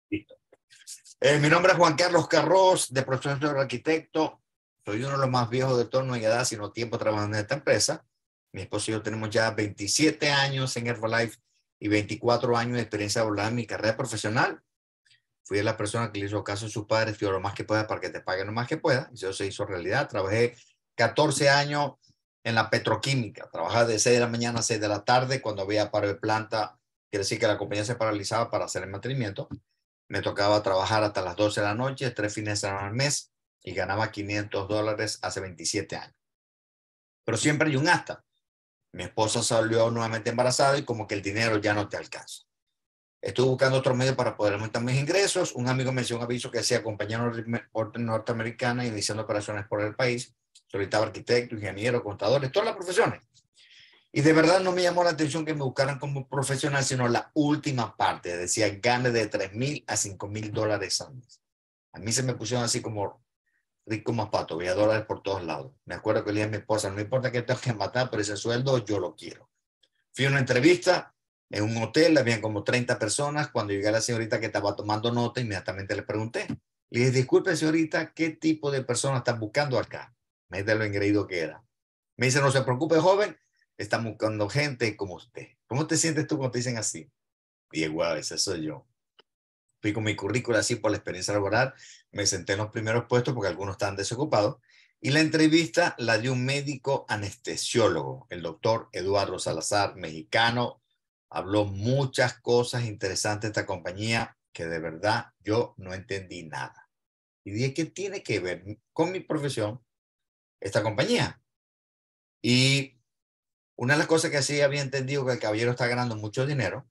Listo. Mi nombre es Juan Carlos Carros, de profesión de arquitecto. Soy uno de los más viejos de torno en edad, sino tiempo trabajando en esta empresa. Mi esposo y yo tenemos ya 27 años en Herbalife y 24 años de experiencia laboral en mi carrera profesional. Fui de la persona que le hizo caso a sus padres, fui lo más que pueda para que te paguen lo más que pueda. Y eso se hizo realidad. Trabajé 14 años en la petroquímica. Trabajaba de 6 de la mañana a 6 de la tarde. Cuando había paro de planta, quiere decir que la compañía se paralizaba para hacer el mantenimiento. Me tocaba trabajar hasta las 12 de la noche, 3 fines de semana al mes, y ganaba $500 hace 27 años. Pero siempre hay un hasta. Mi esposa salió nuevamente embarazada y como que el dinero ya no te alcanza. Estuve buscando otro medio para poder aumentar mis ingresos. Un amigo me hizo un aviso que hacía compañía norteamericana iniciando operaciones por el país. Solicitaba arquitecto, ingeniero, contadores, todas las profesiones. Y de verdad no me llamó la atención que me buscaran como profesional, sino la última parte. Decía, gane de $3,000 a $5,000 al mes. A mí se me pusieron así como rico más pato, veía dólares por todos lados. Me acuerdo que le dije a mi esposa, no importa que tenga que matar, pero ese sueldo yo lo quiero. Fui a una entrevista en un hotel, habían como 30 personas. Cuando llegué a la señorita que estaba tomando nota, inmediatamente le pregunté. Le dije, disculpe señorita, ¿qué tipo de personas están buscando acá? Me dice lo engreído que era. Me dice, no se preocupe, joven, están buscando gente como usted. ¿Cómo te sientes tú cuando te dicen así? Y igual, ese soy yo. Fui con mi currícula así por la experiencia laboral, me senté en los primeros puestos porque algunos estaban desocupados, y la entrevista la dio un médico anestesiólogo, el doctor Eduardo Salazar, mexicano. Habló muchas cosas interesantes de esta compañía que de verdad yo no entendí nada. Y dije, ¿qué tiene que ver con mi profesión esta compañía? Y una de las cosas que sí había entendido que el caballero está ganando mucho dinero.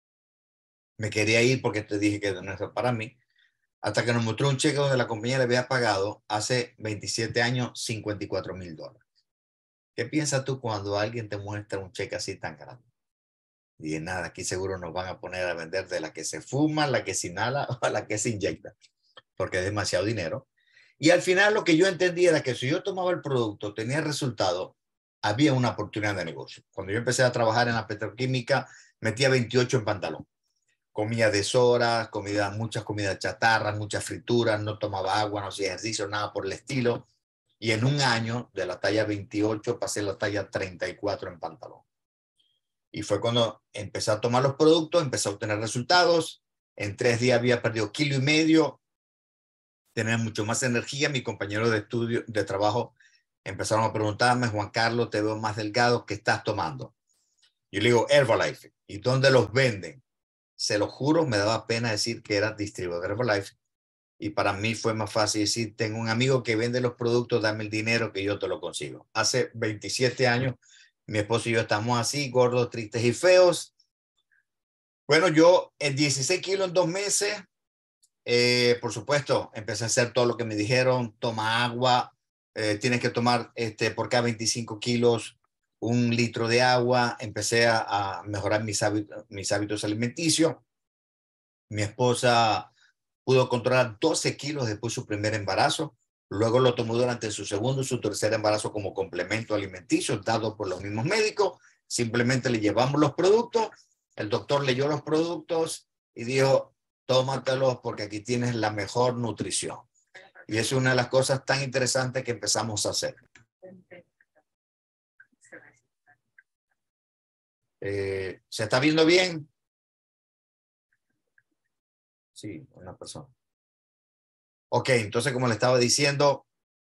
Me quería ir porque te dije que no es para mí. Hasta que nos mostró un cheque donde la compañía le había pagado hace 27 años $54,000. ¿Qué piensas tú cuando alguien te muestra un cheque así tan grande? Y de nada, aquí seguro nos van a poner a vender de la que se fuma, la que se inhala o la que se inyecta, porque es demasiado dinero. Y al final lo que yo entendí era que si yo tomaba el producto, tenía resultado, había una oportunidad de negocio. Cuando yo empecé a trabajar en la petroquímica, metía 28 en pantalón. Comía deshoras, muchas comidas chatarras, muchas frituras, no tomaba agua, no hacía ejercicio, nada por el estilo. Y en un año, de la talla 28, pasé la talla 34 en pantalón. Y fue cuando empecé a tomar los productos, empecé a obtener resultados. En 3 días había perdido 1,5 kilos, tenía mucho más energía. Mi compañero de estudio, de trabajo, empezaron a preguntarme, Juan Carlos, te veo más delgado, ¿qué estás tomando? Yo le digo, Herbalife. ¿Y dónde los venden? Se lo juro, me daba pena decir que era distribuidor de Herbalife. Y para mí fue más fácil decir, tengo un amigo que vende los productos, dame el dinero que yo te lo consigo. Hace 27 años, mi esposo y yo estamos así, gordos, tristes y feos. Bueno, yo en 16 kilos en 2 meses, por supuesto, empecé a hacer todo lo que me dijeron, toma agua, tienes que tomar por cada 25 kilos 1 litro de agua. Empecé a mejorar mis hábitos alimenticios. Mi esposa pudo controlar 12 kilos después de su primer embarazo. Luego lo tomó durante su segundo y su tercer embarazo como complemento alimenticio dado por los mismos médicos. Simplemente le llevamos los productos. El doctor leyó los productos y dijo, tómatelos porque aquí tienes la mejor nutrición. Y es una de las cosas tan interesantes que empezamos a hacer. ¿Se está viendo bien? Sí, una persona. Ok, entonces como le estaba diciendo,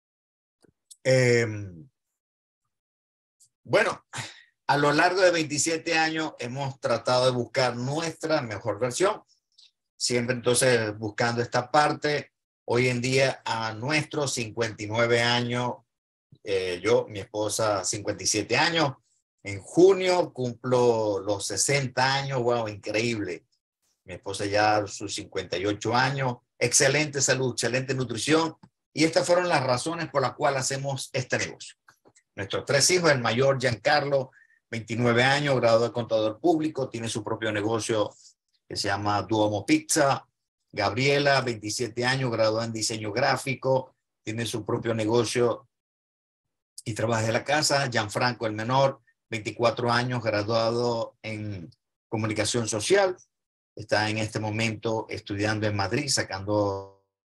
bueno, a lo largo de 27 años hemos tratado de buscar nuestra mejor versión, siempre entonces buscando esta parte. Hoy en día a nuestros 59 años, yo, mi esposa 57 años, en junio cumplo los 60 años, wow, increíble. Mi esposa ya a sus 58 años, excelente salud, excelente nutrición. Y estas fueron las razones por las cuales hacemos este negocio. Nuestros 3 hijos, el mayor Giancarlo, 29 años, graduado de contador público, tiene su propio negocio que se llama Duomo Pizza. Gabriela, 27 años, graduada en diseño gráfico, tiene su propio negocio y trabaja de la casa. Gianfranco, el menor, 24 años, graduado en comunicación social. está en este momento estudiando en Madrid, sacando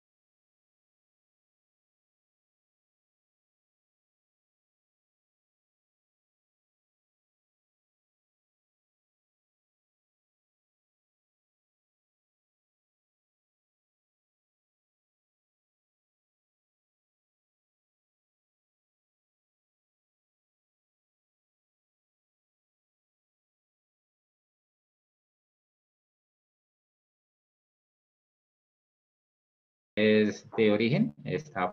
es de origen, está,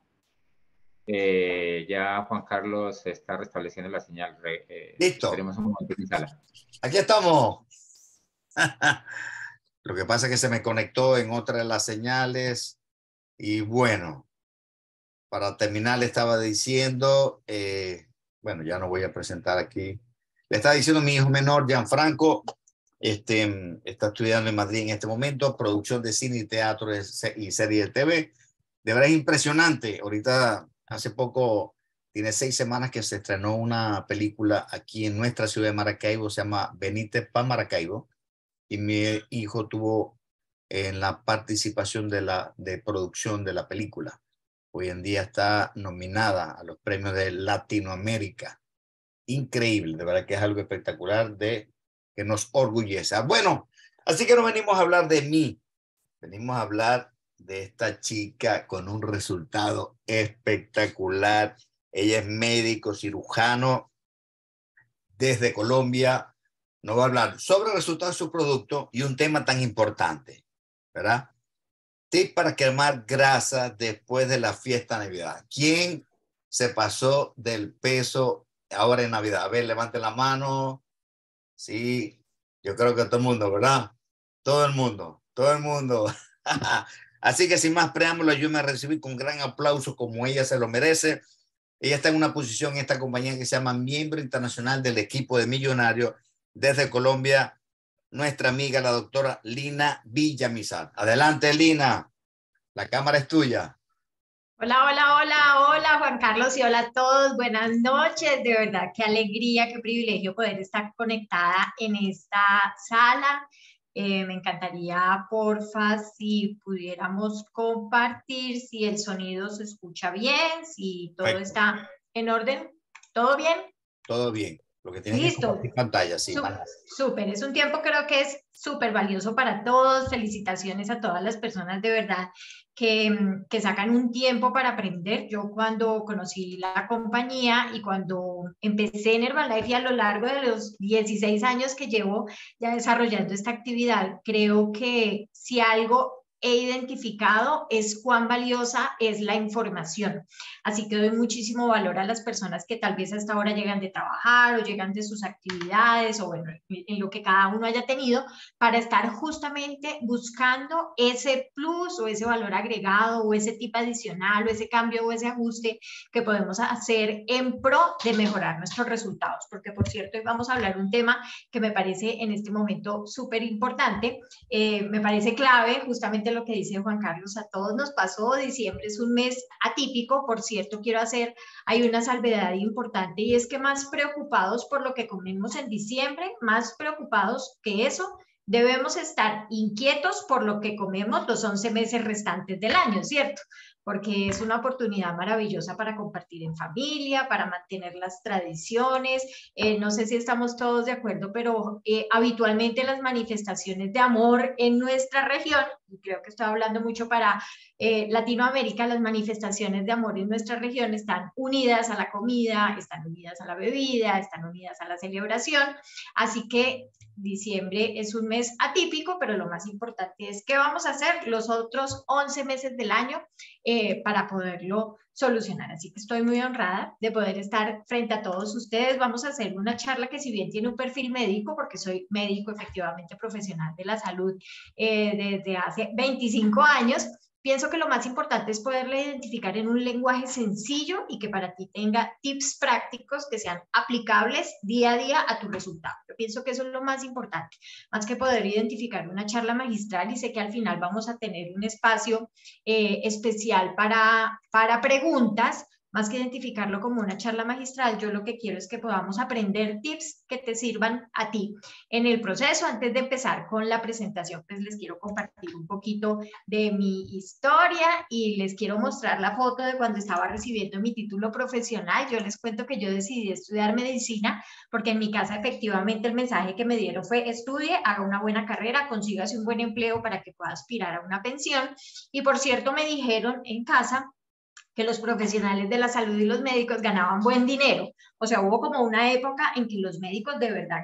ya Juan Carlos está restableciendo la señal. listo. Esperemos un momento que instala. Aquí estamos. Lo que pasa es que se me conectó en otra de las señales y bueno, para terminar le estaba diciendo, bueno, ya no voy a presentar aquí. Le estaba diciendo mi hijo menor, Gianfranco, está estudiando en Madrid en este momento, producción de cine y teatro y serie de TV. De verdad es impresionante. Ahorita, hace poco, tiene 6 semanas que se estrenó una película aquí en nuestra ciudad de Maracaibo, se llama Benítez pa' Maracaibo, y mi hijo tuvo en la participación de producción de la película. Hoy en día está nominada a los premios de Latinoamérica. Increíble, de verdad que es algo espectacular que nos orgullece. Bueno, así que no venimos a hablar de mí, venimos a hablar de esta chica con un resultado espectacular. Ella es médico cirujano desde Colombia. Nos va a hablar sobre el resultado de su producto y un tema tan importante, ¿verdad? Tip para quemar grasa después de la fiesta de Navidad. ¿Quién se pasó del peso ahora en Navidad? A ver, levante la mano. Sí, yo creo que todo el mundo, ¿verdad? Todo el mundo, todo el mundo. Así que sin más preámbulos, yo me recibí con gran aplauso como ella se lo merece. Ella está en una posición en esta compañía que se llama miembro internacional del equipo de millonarios desde Colombia, nuestra amiga la doctora Lina Villamizar. Adelante, Lina, la cámara es tuya. Hola, hola, hola, hola Juan Carlos y hola a todos, buenas noches, de verdad qué alegría, qué privilegio poder estar conectada en esta sala. Me encantaría, porfa, si pudiéramos compartir, si el sonido se escucha bien, si todo Perfecto. está en orden, ¿todo bien? Todo bien. Lo que tienes que Listo. compartir pantalla, sí. Súper, es un tiempo creo que es súper valioso para todos. Felicitaciones a todas las personas de verdad que sacan un tiempo para aprender. Yo cuando conocí la compañía y cuando empecé en Herbalife y a lo largo de los 16 años que llevo ya desarrollando esta actividad, creo que si algo he identificado es cuán valiosa es la información. Así que doy muchísimo valor a las personas que tal vez hasta ahora llegan de trabajar o llegan de sus actividades o bueno, en lo que cada uno haya tenido para estar justamente buscando ese plus o ese valor agregado o ese tip adicional o ese cambio o ese ajuste que podemos hacer en pro de mejorar nuestros resultados. Porque por cierto, hoy vamos a hablar un tema que me parece en este momento súper importante, me parece clave justamente lo que dice Juan Carlos, a todos nos pasó, diciembre es un mes atípico, por cierto, hay una salvedad importante y es que más preocupados por lo que comemos en diciembre, más preocupados que eso, debemos estar inquietos por lo que comemos los 11 meses restantes del año, ¿cierto? Porque es una oportunidad maravillosa para compartir en familia, para mantener las tradiciones. No sé si estamos todos de acuerdo, pero habitualmente las manifestaciones de amor en nuestra región, y creo que estoy hablando mucho para Latinoamérica, las manifestaciones de amor en nuestra región están unidas a la comida, están unidas a la bebida, están unidas a la celebración. Así que diciembre es un mes atípico, pero lo más importante es qué vamos a hacer los otros 11 meses del año para poderlo solucionar. Así que estoy muy honrada de poder estar frente a todos ustedes. Vamos a hacer una charla que si bien tiene un perfil médico, porque soy médico efectivamente profesional de la salud desde hace 25 años, pienso que lo más importante es poderla identificar en un lenguaje sencillo y que para ti tenga tips prácticos que sean aplicables día a día a tu resultado. Yo pienso que eso es lo más importante, más que poder identificar una charla magistral, y sé que al final vamos a tener un espacio especial para preguntas. más que identificarlo como una charla magistral, yo lo que quiero es que podamos aprender tips que te sirvan a ti en el proceso. Antes de empezar con la presentación, pues les quiero compartir un poquito de mi historia y les quiero mostrar la foto de cuando estaba recibiendo mi título profesional. Yo les cuento que yo decidí estudiar medicina porque en mi casa efectivamente el mensaje que me dieron fue: estudie, haga una buena carrera, consígase un buen empleo para que pueda aspirar a una pensión. Y por cierto, me dijeron en casa que los profesionales de la salud y los médicos ganaban buen dinero. O sea, hubo como una época en que los médicos de verdad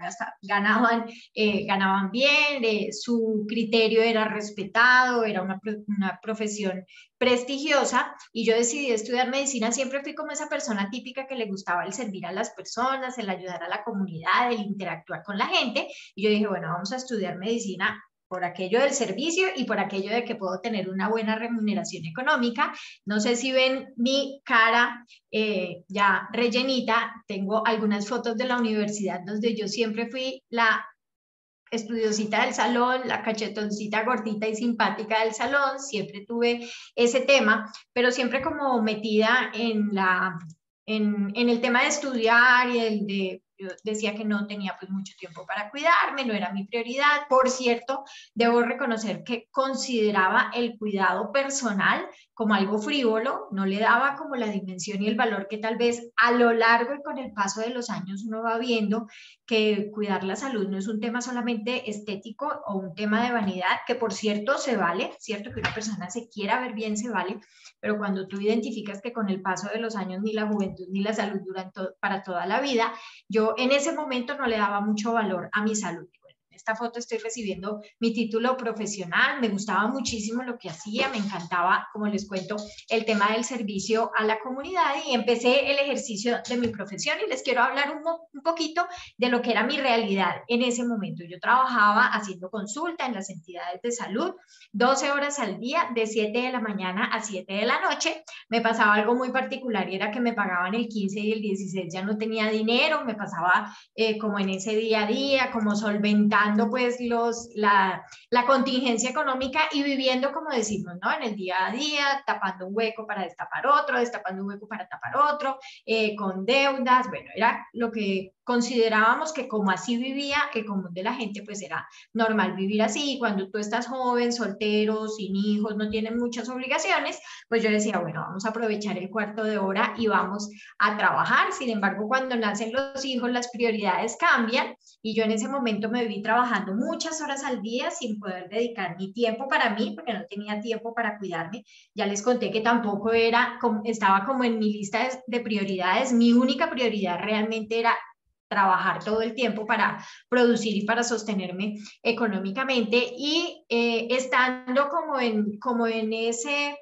ganaban bien, su criterio era respetado, era una profesión prestigiosa, y yo decidí estudiar medicina. Siempre fui como esa persona típica que le gustaba el servir a las personas, el ayudar a la comunidad, el interactuar con la gente, y yo dije, bueno, vamos a estudiar medicina por aquello del servicio y por aquello de que puedo tener una buena remuneración económica. No sé si ven mi cara ya rellenita, tengo algunas fotos de la universidad donde yo siempre fui la estudiosita del salón, la cachetoncita gordita y simpática del salón, siempre tuve ese tema, pero siempre como metida en el tema de estudiar y el de... Yo decía que no tenía pues mucho tiempo para cuidarme, no era mi prioridad. Por cierto, debo reconocer que consideraba el cuidado personal como algo frívolo, no le daba como la dimensión y el valor que tal vez a lo largo y con el paso de los años uno va viendo, que cuidar la salud no es un tema solamente estético o un tema de vanidad, que por cierto se vale, cierto que una persona se quiera ver bien se vale, pero cuando tú identificas que con el paso de los años ni la juventud ni la salud duran para toda la vida, yo en ese momento no le daba mucho valor a mi salud. Bueno, en esta foto estoy recibiendo mi título profesional, me gustaba muchísimo lo que hacía, me encantaba, como les cuento, el tema del servicio a la comunidad, y empecé el ejercicio de mi profesión, y les quiero hablar un poquito de lo que era mi realidad en ese momento. Yo trabajaba haciendo consulta en las entidades de salud, 12 horas al día, de 7 de la mañana a 7 de la noche. Me pasaba algo muy particular, y era que me pagaban el 15 y el 16, ya no tenía dinero, me pasaba como en ese día a día, como solventando pues la contingencia económica y viviendo, como decimos, ¿no? En el día a día, tapando un hueco para destapar otro, destapando un hueco para tapar otro, con deudas. Bueno, era lo que considerábamos que como así vivía el común de la gente, pues era normal vivir así. Cuando tú estás joven, soltero, sin hijos, no tienes muchas obligaciones, pues yo decía, bueno, vamos a aprovechar el cuarto de hora y vamos a trabajar. Sin embargo, cuando nacen los hijos, las prioridades cambian, y yo en ese momento me vi trabajando muchas horas al día sin poder dedicar mi tiempo para mí, porque no tenía tiempo para cuidarme. Ya les conté que tampoco estaba como en mi lista de prioridades. Mi única prioridad realmente era trabajar todo el tiempo para producir y para sostenerme económicamente, y estando como en ese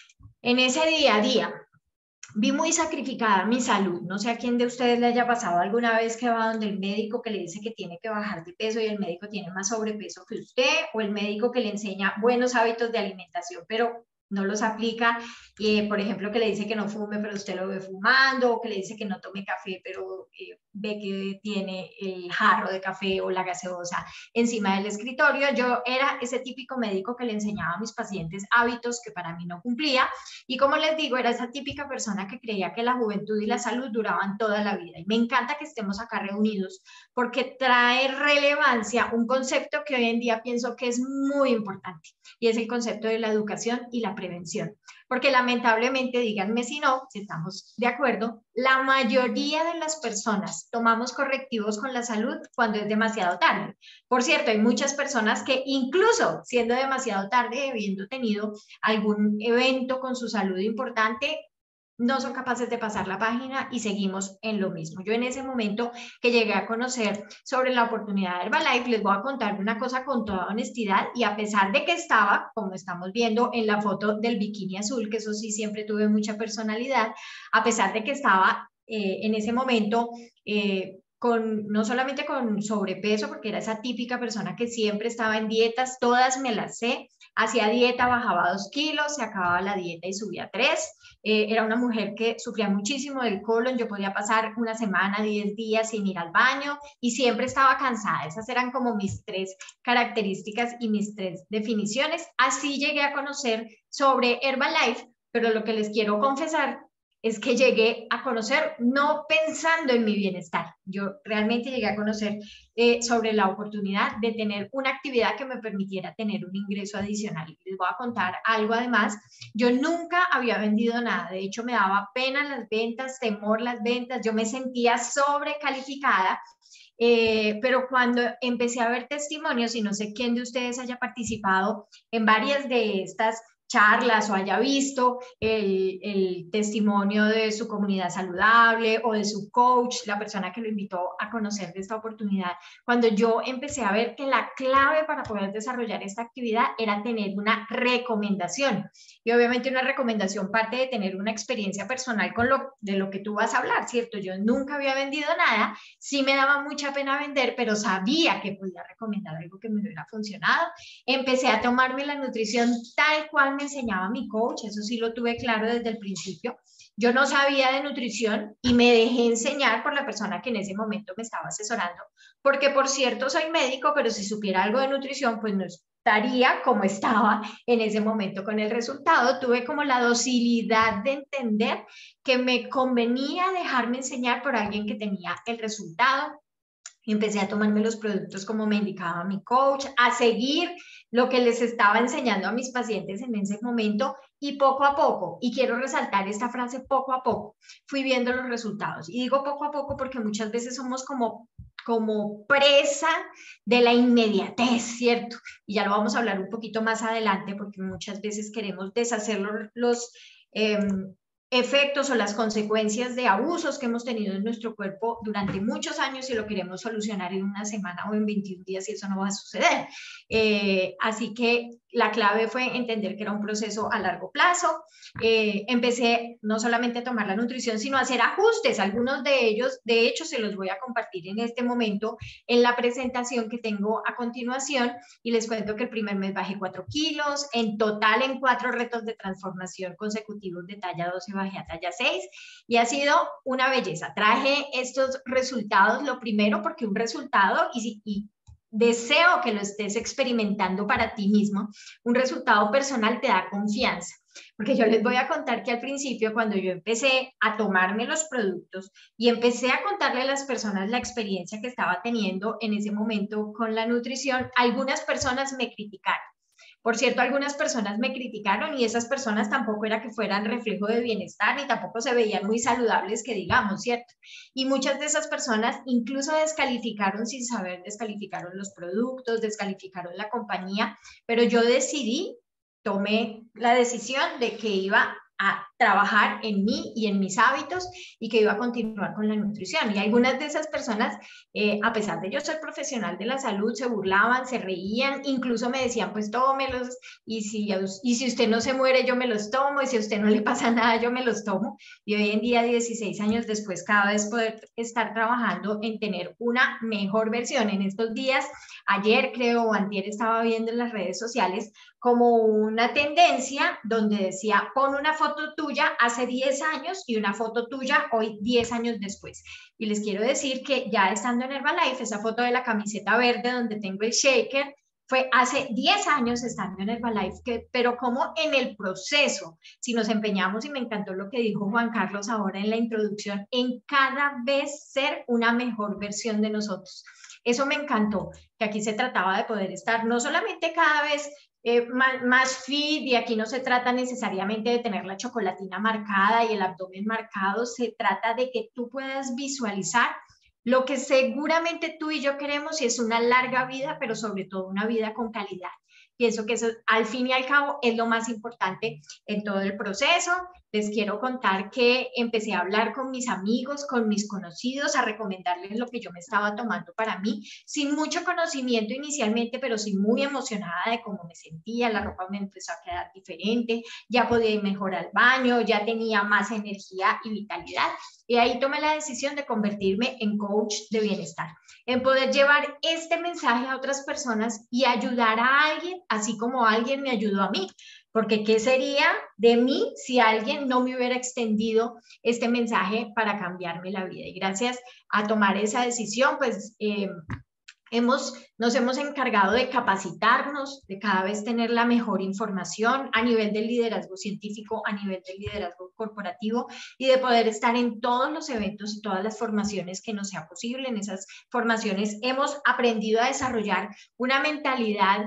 día a día, vi muy sacrificada mi salud. No sé a quién de ustedes le haya pasado alguna vez que va donde el médico que le dice que tiene que bajar de peso y el médico tiene más sobrepeso que usted, o el médico que le enseña buenos hábitos de alimentación, pero no los aplica, por ejemplo, que le dice que no fume, pero usted lo ve fumando, o que le dice que no tome café, pero ve que tiene el jarro de café o la gaseosa encima del escritorio. Yo era ese típico médico que le enseñaba a mis pacientes hábitos que para mí no cumplía, y como les digo, era esa típica persona que creía que la juventud y la salud duraban toda la vida. Y me encanta que estemos acá reunidos porque trae relevancia un concepto que hoy en día pienso que es muy importante, y es el concepto de la educación y la prevención. Porque lamentablemente, díganme si no, si estamos de acuerdo, la mayoría de las personas tomamos correctivos con la salud cuando es demasiado tarde. Por cierto, hay muchas personas que incluso siendo demasiado tarde, habiendo tenido algún evento con su salud importante, no son capaces de pasar la página y seguimos en lo mismo. Yo en ese momento que llegué a conocer sobre la oportunidad de Herbalife, les voy a contar una cosa con toda honestidad, y a pesar de que estaba, como estamos viendo en la foto del bikini azul, que eso sí siempre tuve mucha personalidad, a pesar de que estaba en ese momento no solamente con sobrepeso, porque era esa típica persona que siempre estaba en dietas, todas me las sé, hacía dieta, bajaba 2 kilos, se acababa la dieta y subía 3. Era una mujer que sufría muchísimo del colon, yo podía pasar una semana, 10 días sin ir al baño y siempre estaba cansada. Esas eran como mis 3 características y mis 3 definiciones. Así llegué a conocer sobre Herbalife, pero lo que les quiero confesar es que llegué a conocer, no pensando en mi bienestar, yo realmente llegué a conocer sobre la oportunidad de tener una actividad que me permitiera tener un ingreso adicional. Les voy a contar algo además, yo nunca había vendido nada, de hecho me daba pena las ventas, temor las ventas, yo me sentía sobrecalificada. Pero cuando empecé a ver testimonios, y no sé quién de ustedes haya participado en varias de estas charlas o haya visto el testimonio de su comunidad saludable o de su coach, la persona que lo invitó a conocer de esta oportunidad, cuando yo empecé a ver que la clave para poder desarrollar esta actividad era tener una recomendación. Y obviamente una recomendación parte de tener una experiencia personal con de lo que tú vas a hablar, ¿cierto? Yo nunca había vendido nada, sí me daba mucha pena vender, pero sabía que podía recomendar algo que me hubiera funcionado. Empecé a tomarme la nutrición tal cual me enseñaba mi coach, eso sí lo tuve claro desde el principio. Yo no sabía de nutrición y me dejé enseñar por la persona que en ese momento me estaba asesorando, porque por cierto soy médico, pero si supiera algo de nutrición, pues no estaría como estaba en ese momento con el resultado. Tuve como la docilidad de entender que me convenía dejarme enseñar por alguien que tenía el resultado. Empecé a tomarme los productos como me indicaba mi coach, a seguir lo que les estaba enseñando a mis pacientes en ese momento y poco a poco, y quiero resaltar esta frase, poco a poco, fui viendo los resultados. Y digo poco a poco porque muchas veces somos como presa de la inmediatez, ¿cierto? Y ya lo vamos a hablar un poquito más adelante porque muchas veces queremos deshacer los efectos o las consecuencias de abusos que hemos tenido en nuestro cuerpo durante muchos años y lo queremos solucionar en una semana o en 21 días y eso no va a suceder. Así que la clave fue entender que era un proceso a largo plazo. Empecé no solamente a tomar la nutrición, sino a hacer ajustes. Algunos de ellos, de hecho, se los voy a compartir en este momento en la presentación que tengo a continuación y les cuento que el primer mes bajé 4 kilos, en total en 4 retos de transformación consecutivos de talla 12 bajé a talla 6 y ha sido una belleza. Traje estos resultados, lo primero porque un resultado, y deseo que lo estés experimentando para ti mismo, un resultado personal te da confianza. Porque yo les voy a contar que al principio, cuando yo empecé a tomarme los productos y empecé a contarle a las personas la experiencia que estaba teniendo en ese momento con la nutrición, algunas personas me criticaron. Por cierto, algunas personas me criticaron y esas personas tampoco era que fueran reflejo de bienestar ni tampoco se veían muy saludables, que digamos, ¿cierto? Y muchas de esas personas incluso descalificaron sin saber, descalificaron los productos, descalificaron la compañía, pero yo tomé la decisión de que iba a trabajar en mí y en mis hábitos y que iba a continuar con la nutrición. Y algunas de esas personas, a pesar de yo ser profesional de la salud, se burlaban, se reían, incluso me decían, pues tómelos y si usted no se muere, yo me los tomo y si a usted no le pasa nada, yo me los tomo. Y hoy en día, 16 años después, cada vez poder estar trabajando en tener una mejor versión. En estos días, ayer creo o antier estaba viendo en las redes sociales como una tendencia donde decía, pon una foto tuya hace 10 años y una foto tuya hoy 10 años después. Y les quiero decir que ya estando en Herbalife, esa foto de la camiseta verde donde tengo el shaker, fue hace 10 años estando en Herbalife, pero como en el proceso, si nos empeñamos, y me encantó lo que dijo Juan Carlos ahora en la introducción, en cada vez ser una mejor versión de nosotros. Eso me encantó, que aquí se trataba de poder estar no solamente cada vez más fit, y aquí no se trata necesariamente de tener la chocolatina marcada y el abdomen marcado, se trata de que tú puedas visualizar lo que seguramente tú y yo queremos y es una larga vida, pero sobre todo una vida con calidad. Pienso que eso al fin y al cabo es lo más importante en todo el proceso. Les quiero contar que empecé a hablar con mis amigos, con mis conocidos, a recomendarles lo que yo me estaba tomando para mí, sin mucho conocimiento inicialmente, pero sí muy emocionada de cómo me sentía, la ropa me empezó a quedar diferente, ya podía ir mejor al baño, ya tenía más energía y vitalidad. Y ahí tomé la decisión de convertirme en coach de bienestar, en poder llevar este mensaje a otras personas y ayudar a alguien, así como alguien me ayudó a mí. Porque ¿qué sería de mí si alguien no me hubiera extendido este mensaje para cambiarme la vida? Y gracias a tomar esa decisión, pues Nos hemos encargado de capacitarnos, de cada vez tener la mejor información a nivel del liderazgo científico, a nivel del liderazgo corporativo y de poder estar en todos los eventos y todas las formaciones que nos sea posible. En esas formaciones hemos aprendido a desarrollar una mentalidad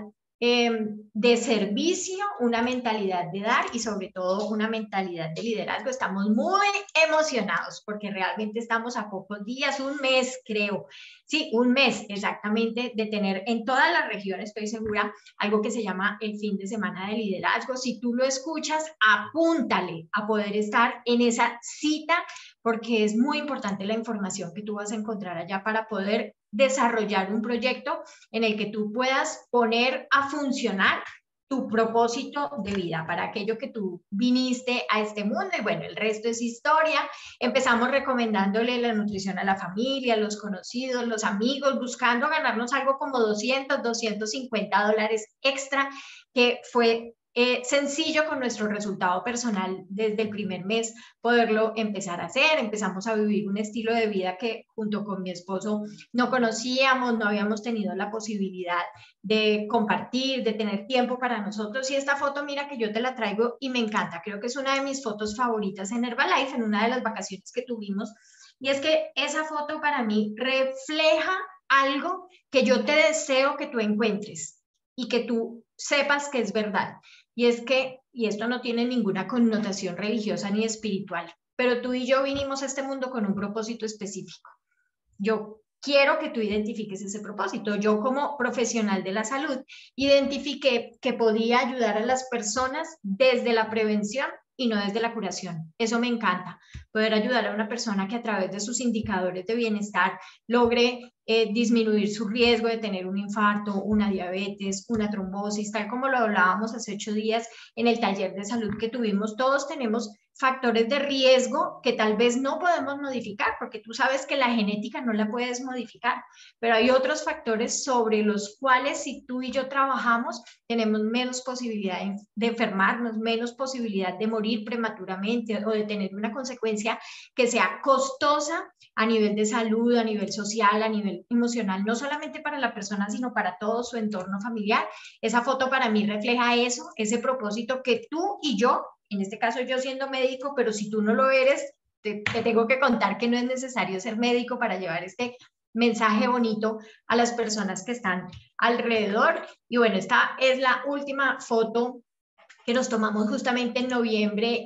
de servicio, una mentalidad de dar y sobre todo una mentalidad de liderazgo. Estamos muy emocionados porque realmente estamos a pocos días, un mes creo, sí, un mes exactamente de tener en toda la región, estoy segura, algo que se llama el fin de semana de liderazgo. Si tú lo escuchas, apúntale a poder estar en esa cita porque es muy importante la información que tú vas a encontrar allá para poder desarrollar un proyecto en el que tú puedas poner a funcionar tu propósito de vida, para aquello que tú viniste a este mundo. Y bueno, el resto es historia. Empezamos recomendándole la nutrición a la familia, a los conocidos, los amigos, buscando ganarnos algo como 200, 250 dólares extra, que fue sencillo con nuestro resultado personal desde el primer mes poderlo empezar a hacer. Empezamos a vivir un estilo de vida que junto con mi esposo no conocíamos, no habíamos tenido la posibilidad de compartir, de tener tiempo para nosotros. Y esta foto, mira que yo te la traigo y me encanta, creo que es una de mis fotos favoritas en Herbalife, en una de las vacaciones que tuvimos, y es que esa foto para mí refleja algo que yo te deseo que tú encuentres y que tú sepas que es verdad. Y es que, y esto no tiene ninguna connotación religiosa ni espiritual, pero tú y yo vinimos a este mundo con un propósito específico. Yo quiero que tú identifiques ese propósito. Yo como profesional de la salud identifiqué que podía ayudar a las personas desde la prevención y no desde la curación. Eso me encanta, poder ayudar a una persona que a través de sus indicadores de bienestar logre disminuir su riesgo de tener un infarto, una diabetes, una trombosis, tal como lo hablábamos hace 8 días en el taller de salud que tuvimos. Todos tenemos factores de riesgo que tal vez no podemos modificar, porque tú sabes que la genética no la puedes modificar, pero hay otros factores sobre los cuales si tú y yo trabajamos, tenemos menos posibilidad de enfermarnos, menos posibilidad de morir prematuramente o de tener una consecuencia que sea costosa a nivel de salud, a nivel social, a nivel emocional, no solamente para la persona, sino para todo su entorno familiar. Esa foto para mí refleja eso, ese propósito que tú y yo, en este caso yo siendo médico, pero si tú no lo eres, te tengo que contar que no es necesario ser médico para llevar este mensaje bonito a las personas que están alrededor. Y bueno, esta es la última foto que nos tomamos justamente en noviembre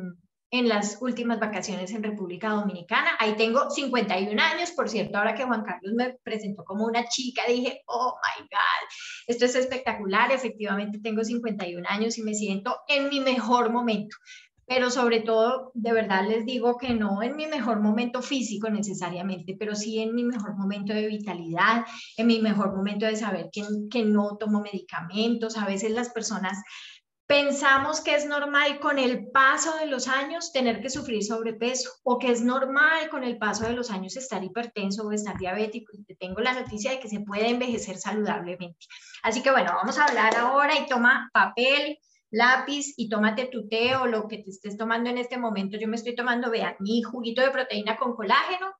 en las últimas vacaciones en República Dominicana. Ahí tengo 51 años, por cierto, ahora que Juan Carlos me presentó como una chica, dije, oh my God, esto es espectacular. Efectivamente tengo 51 años y me siento en mi mejor momento. Pero sobre todo, de verdad les digo que no en mi mejor momento físico necesariamente, pero sí en mi mejor momento de vitalidad, en mi mejor momento de saber que no tomo medicamentos. A veces las personas pensamos que es normal con el paso de los años tener que sufrir sobrepeso o que es normal con el paso de los años estar hipertenso o estar diabético. Y te tengo la noticia de que se puede envejecer saludablemente. Así que bueno, vamos a hablar ahora y toma papel, lápiz y tómate tu té o lo que te estés tomando en este momento. Yo me estoy tomando, vean, mi juguito de proteína con colágeno.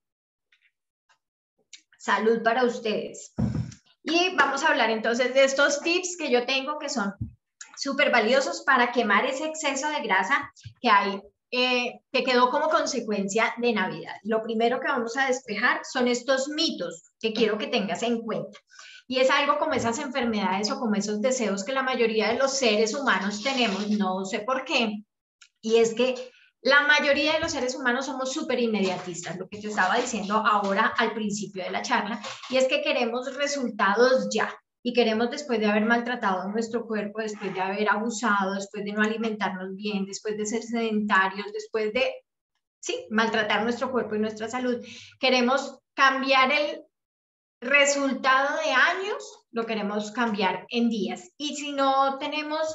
Salud para ustedes. Y vamos a hablar entonces de estos tips que yo tengo que son súper valiosos para quemar ese exceso de grasa que hay, que quedó como consecuencia de Navidad. Lo primero que vamos a despejar son estos mitos que quiero que tengas en cuenta. Y es algo como esas enfermedades o como esos deseos que la mayoría de los seres humanos tenemos, no sé por qué, y es que la mayoría de los seres humanos somos súper inmediatistas, lo que te estaba diciendo ahora al principio de la charla, y es que queremos resultados ya. Y queremos, después de haber maltratado nuestro cuerpo, después de haber abusado, después de no alimentarnos bien, después de ser sedentarios, después de, sí, maltratar nuestro cuerpo y nuestra salud, queremos cambiar el resultado de años, lo queremos cambiar en días. Y si no tenemos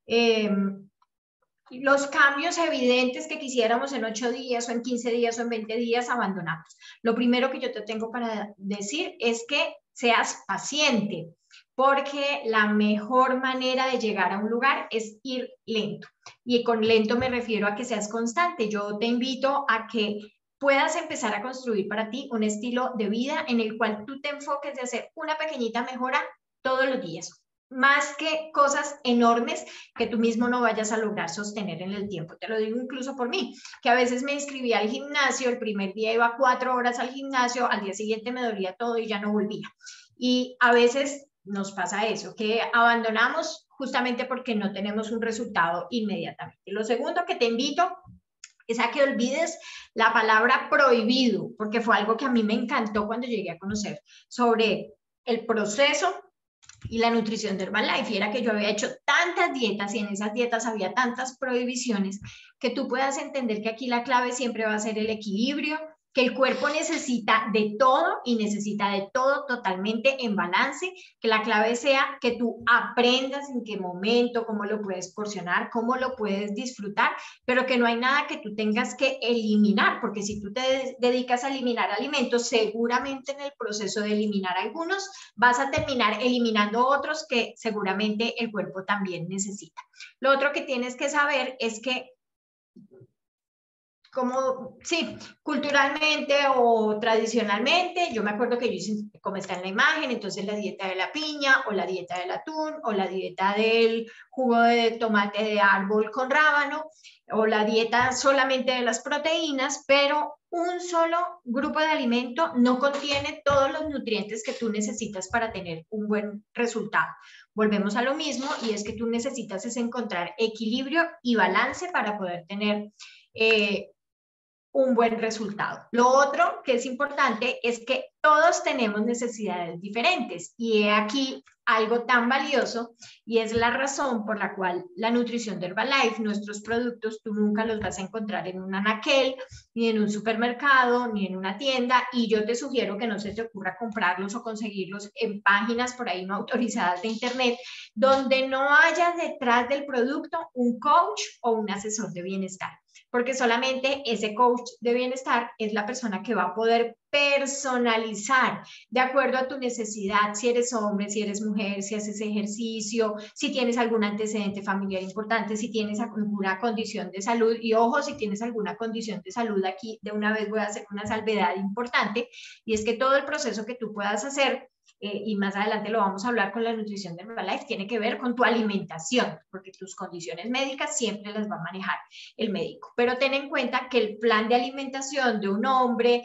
los cambios evidentes que quisiéramos en 8 días o en 15 días o en 20 días, abandonamos. Lo primero que yo te tengo para decir es que seas paciente, porque la mejor manera de llegar a un lugar es ir lento. Y con lento me refiero a que seas constante. Yo te invito a que puedas empezar a construir para ti un estilo de vida en el cual tú te enfoques de hacer una pequeñita mejora todos los días, más que cosas enormes que tú mismo no vayas a lograr sostener en el tiempo. Te lo digo incluso por mí, que a veces me inscribía al gimnasio, el primer día iba 4 horas al gimnasio, al día siguiente me dolía todo y ya no volvía. Y a veces nos pasa eso, que abandonamos justamente porque no tenemos un resultado inmediatamente. Lo segundo que te invito es a que olvides la palabra prohibido, porque fue algo que a mí me encantó cuando llegué a conocer sobre el proceso y la nutrición de Herbalife, y era que yo había hecho tantas dietas y en esas dietas había tantas prohibiciones que tú puedas entender que aquí la clave siempre va a ser el equilibrio, que el cuerpo necesita de todo y necesita de todo totalmente en balance, que la clave sea que tú aprendas en qué momento, cómo lo puedes porcionar, cómo lo puedes disfrutar, pero que no hay nada que tú tengas que eliminar, porque si tú te dedicas a eliminar alimentos, seguramente en el proceso de eliminar algunos vas a terminar eliminando otros que seguramente el cuerpo también necesita. Lo otro que tienes que saber es que como, sí, culturalmente o tradicionalmente, yo me acuerdo que yo hice, como está en la imagen, entonces la dieta de la piña, o la dieta del atún, o la dieta del jugo de tomate de árbol con rábano, o la dieta solamente de las proteínas, pero un solo grupo de alimento no contiene todos los nutrientes que tú necesitas para tener un buen resultado. Volvemos a lo mismo, y es que tú necesitas es encontrar equilibrio y balance para poder tener un buen resultado. Lo otro que es importante es que todos tenemos necesidades diferentes, y he aquí algo tan valioso, y es la razón por la cual la nutrición de Herbalife, nuestros productos, tú nunca los vas a encontrar en un anaquel, ni en un supermercado, ni en una tienda, y yo te sugiero que no se te ocurra comprarlos o conseguirlos en páginas por ahí no autorizadas de internet, donde no haya detrás del producto un coach o un asesor de bienestar, porque solamente ese coach de bienestar es la persona que va a poder personalizar de acuerdo a tu necesidad, si eres hombre, si eres mujer, si haces ejercicio, si tienes algún antecedente familiar importante, si tienes alguna condición de salud. Y ojo, si tienes alguna condición de salud, aquí de una vez voy a hacer una salvedad importante, y es que todo el proceso que tú puedas hacer, y más adelante lo vamos a hablar con la nutrición de Herbalife, tiene que ver con tu alimentación, porque tus condiciones médicas siempre las va a manejar el médico. Pero ten en cuenta que el plan de alimentación de un hombre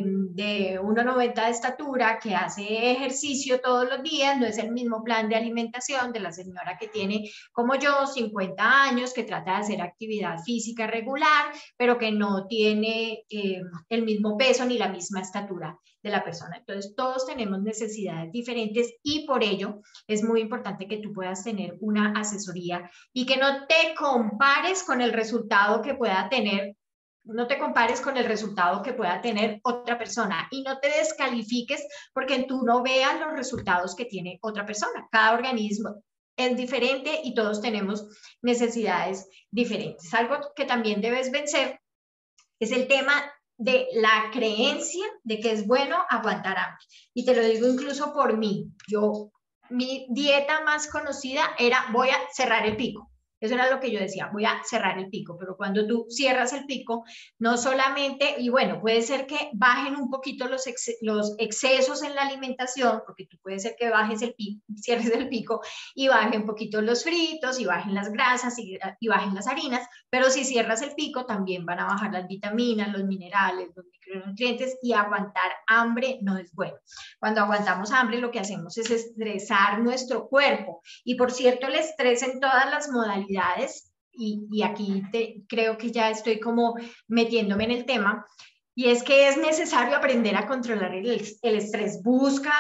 de 1,90 de estatura que hace ejercicio todos los días no es el mismo plan de alimentación de la señora que tiene, como yo, 50 años, que trata de hacer actividad física regular, pero que no tiene el mismo peso ni la misma estatura de la persona. Entonces, todos tenemos necesidades diferentes, y por ello es muy importante que tú puedas tener una asesoría y que no te compares con el resultado que pueda tener, no te compares con el resultado que pueda tener otra persona, y no te descalifiques porque tú no veas los resultados que tiene otra persona. Cada organismo es diferente y todos tenemos necesidades diferentes. Algo que también debes vencer es el tema de la creencia de que es bueno aguantar hambre. Y te lo digo incluso por mí. Mi dieta más conocida era: voy a cerrar el pico. Eso era lo que yo decía: voy a cerrar el pico. Pero cuando tú cierras el pico, no solamente, y bueno, puede ser que bajen un poquito los excesos en la alimentación, porque tú puede ser que bajes el pico, cierres el pico y bajen un poquito los fritos, y bajen las grasas, y bajen las harinas, pero si cierras el pico también van a bajar las vitaminas, los minerales, los micronutrientes, y aguantar hambre no es bueno. Cuando aguantamos hambre, lo que hacemos es estresar nuestro cuerpo. Y por cierto, el estrés en todas las modalidades, y aquí creo que ya estoy como metiéndome en el tema, y es que es necesario aprender a controlar el estrés. Busca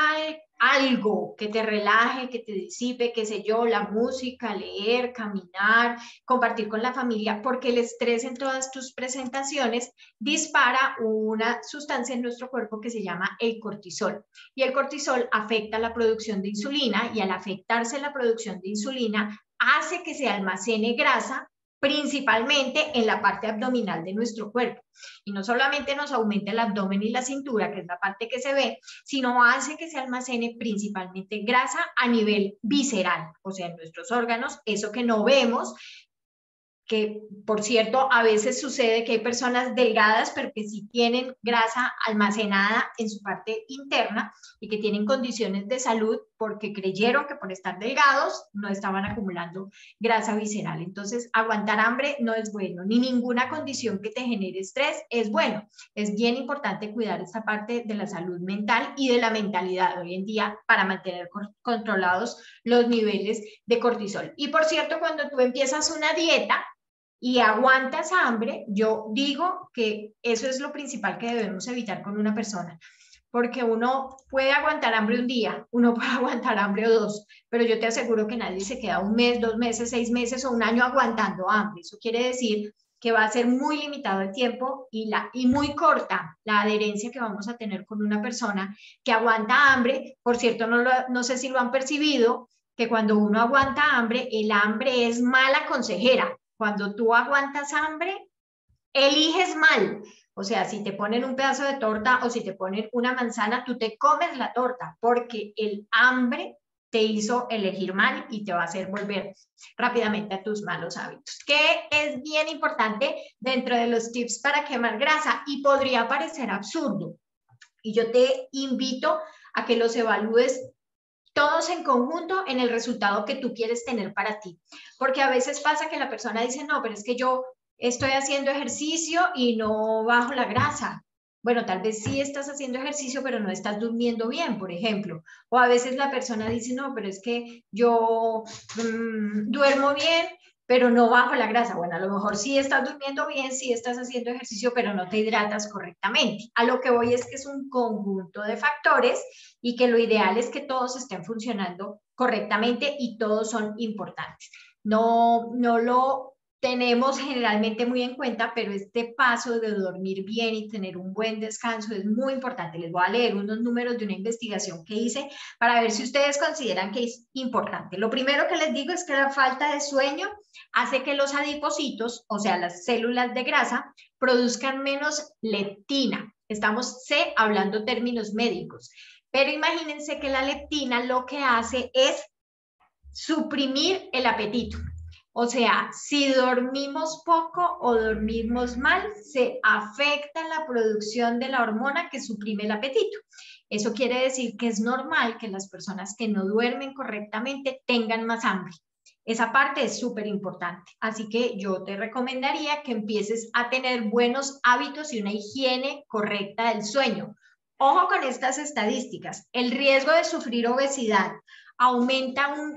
algo que te relaje, que te disipe, qué sé yo, la música, leer, caminar, compartir con la familia, porque el estrés en todas tus presentaciones dispara una sustancia en nuestro cuerpo que se llama el cortisol. Y el cortisol afecta la producción de insulina, y al afectarse la producción de insulina hace que se almacene grasa, principalmente en la parte abdominal de nuestro cuerpo. Y no solamente nos aumenta el abdomen y la cintura, que es la parte que se ve, sino hace que se almacene principalmente grasa a nivel visceral, o sea, en nuestros órganos, eso que no vemos, que por cierto, a veces sucede que hay personas delgadas, pero que sí tienen grasa almacenada en su parte interna y que tienen condiciones de salud porque creyeron que por estar delgados no estaban acumulando grasa visceral. Entonces, aguantar hambre no es bueno, ni ninguna condición que te genere estrés es bueno. Es bien importante cuidar esta parte de la salud mental y de la mentalidad hoy en día para mantener controlados los niveles de cortisol. Y por cierto, cuando tú empiezas una dieta y aguantas hambre, yo digo que eso es lo principal que debemos evitar con una persona, porque uno puede aguantar hambre un día, uno puede aguantar hambre o dos, pero yo te aseguro que nadie se queda un mes, 2 meses, 6 meses o un año aguantando hambre. Eso quiere decir que va a ser muy limitado el tiempo y muy corta la adherencia que vamos a tener con una persona que aguanta hambre. Por cierto, no sé si lo han percibido, que cuando uno aguanta hambre, el hambre es mala consejera. Cuando tú aguantas hambre, eliges mal. O sea, si te ponen un pedazo de torta o si te ponen una manzana, tú te comes la torta porque el hambre te hizo elegir mal y te va a hacer volver rápidamente a tus malos hábitos. Que es bien importante dentro de los tips para quemar grasa y podría parecer absurdo. Y yo te invito a que los evalúes todos en conjunto en el resultado que tú quieres tener para ti. Porque a veces pasa que la persona dice, no, pero es que yo estoy haciendo ejercicio y no bajo la grasa. Bueno, tal vez sí estás haciendo ejercicio, pero no estás durmiendo bien, por ejemplo. O a veces la persona dice, no, pero es que yo duermo bien, pero no bajo la grasa. Bueno, a lo mejor sí estás durmiendo bien, sí estás haciendo ejercicio, pero no te hidratas correctamente. A lo que voy es que es un conjunto de factores y que lo ideal es que todos estén funcionando correctamente y todos son importantes. No lo tenemos generalmente muy en cuenta, pero este paso de dormir bien y tener un buen descanso es muy importante. Les voy a leer unos números de una investigación que hice para ver si ustedes consideran que es importante. Lo primero que les digo es que la falta de sueño hace que los adipocitos, o sea, las células de grasa, produzcan menos leptina. Estamos hablando términos médicos, pero imagínense que la leptina lo que hace es suprimir el apetito. O sea, si dormimos poco o dormimos mal, se afecta la producción de la hormona que suprime el apetito. Eso quiere decir que es normal que las personas que no duermen correctamente tengan más hambre. Esa parte es súper importante. Así que yo te recomendaría que empieces a tener buenos hábitos y una higiene correcta del sueño. Ojo con estas estadísticas. El riesgo de sufrir obesidad aumenta un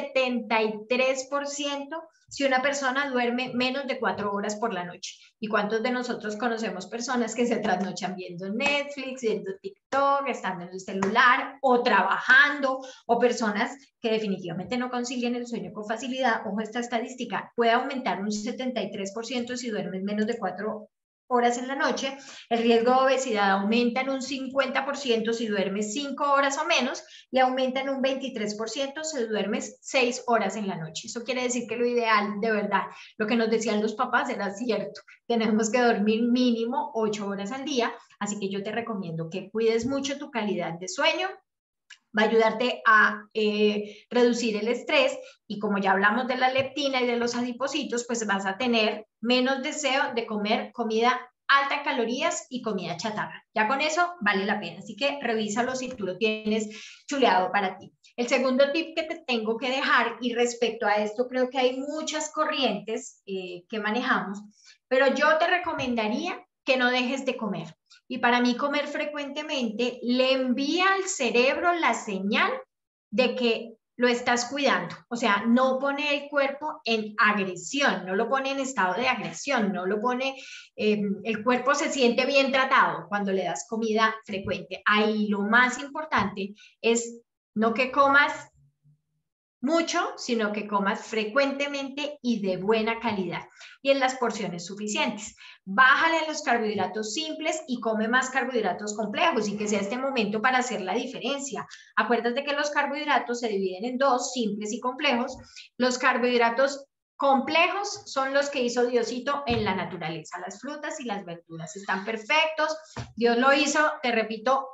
73% si una persona duerme menos de 4 horas por la noche. ¿Y cuántos de nosotros conocemos personas que se trasnochan viendo Netflix, viendo TikTok, estando en el celular o trabajando, o personas que definitivamente no consiguen el sueño con facilidad? Ojo, esta estadística puede aumentar un 73% si duermes menos de 4 horas en la noche. El riesgo de obesidad aumenta en un 50% si duermes 5 horas o menos y aumenta en un 23% si duermes 6 horas en la noche. Eso quiere decir que lo ideal, de verdad, lo que nos decían los papás era cierto. Tenemos que dormir mínimo 8 horas al día, así que yo te recomiendo que cuides mucho tu calidad de sueño. Va a ayudarte a reducir el estrés y como ya hablamos de la leptina y de los adipocitos, pues vas a tener menos deseo de comer comida alta en calorías y comida chatarra. Ya con eso vale la pena, así que revísalo si tú lo tienes chuleado para ti. El segundo tip que te tengo que dejar, y respecto a esto creo que hay muchas corrientes que manejamos, pero yo te recomendaría que no dejes de comer. Y para mí comer frecuentemente le envía al cerebro la señal de que lo estás cuidando. O sea, no pone el cuerpo en agresión, no lo pone en estado de agresión, no lo pone, el cuerpo se siente bien tratado cuando le das comida frecuente. Ahí lo más importante es no que comas mucho, sino que comas frecuentemente y de buena calidad y en las porciones suficientes. Bájale los carbohidratos simples y come más carbohidratos complejos y que sea este momento para hacer la diferencia. Acuérdate que los carbohidratos se dividen en dos, simples y complejos. Los carbohidratos complejos son los que hizo Diosito en la naturaleza. Las frutas y las verduras están perfectos. Dios lo hizo, te repito,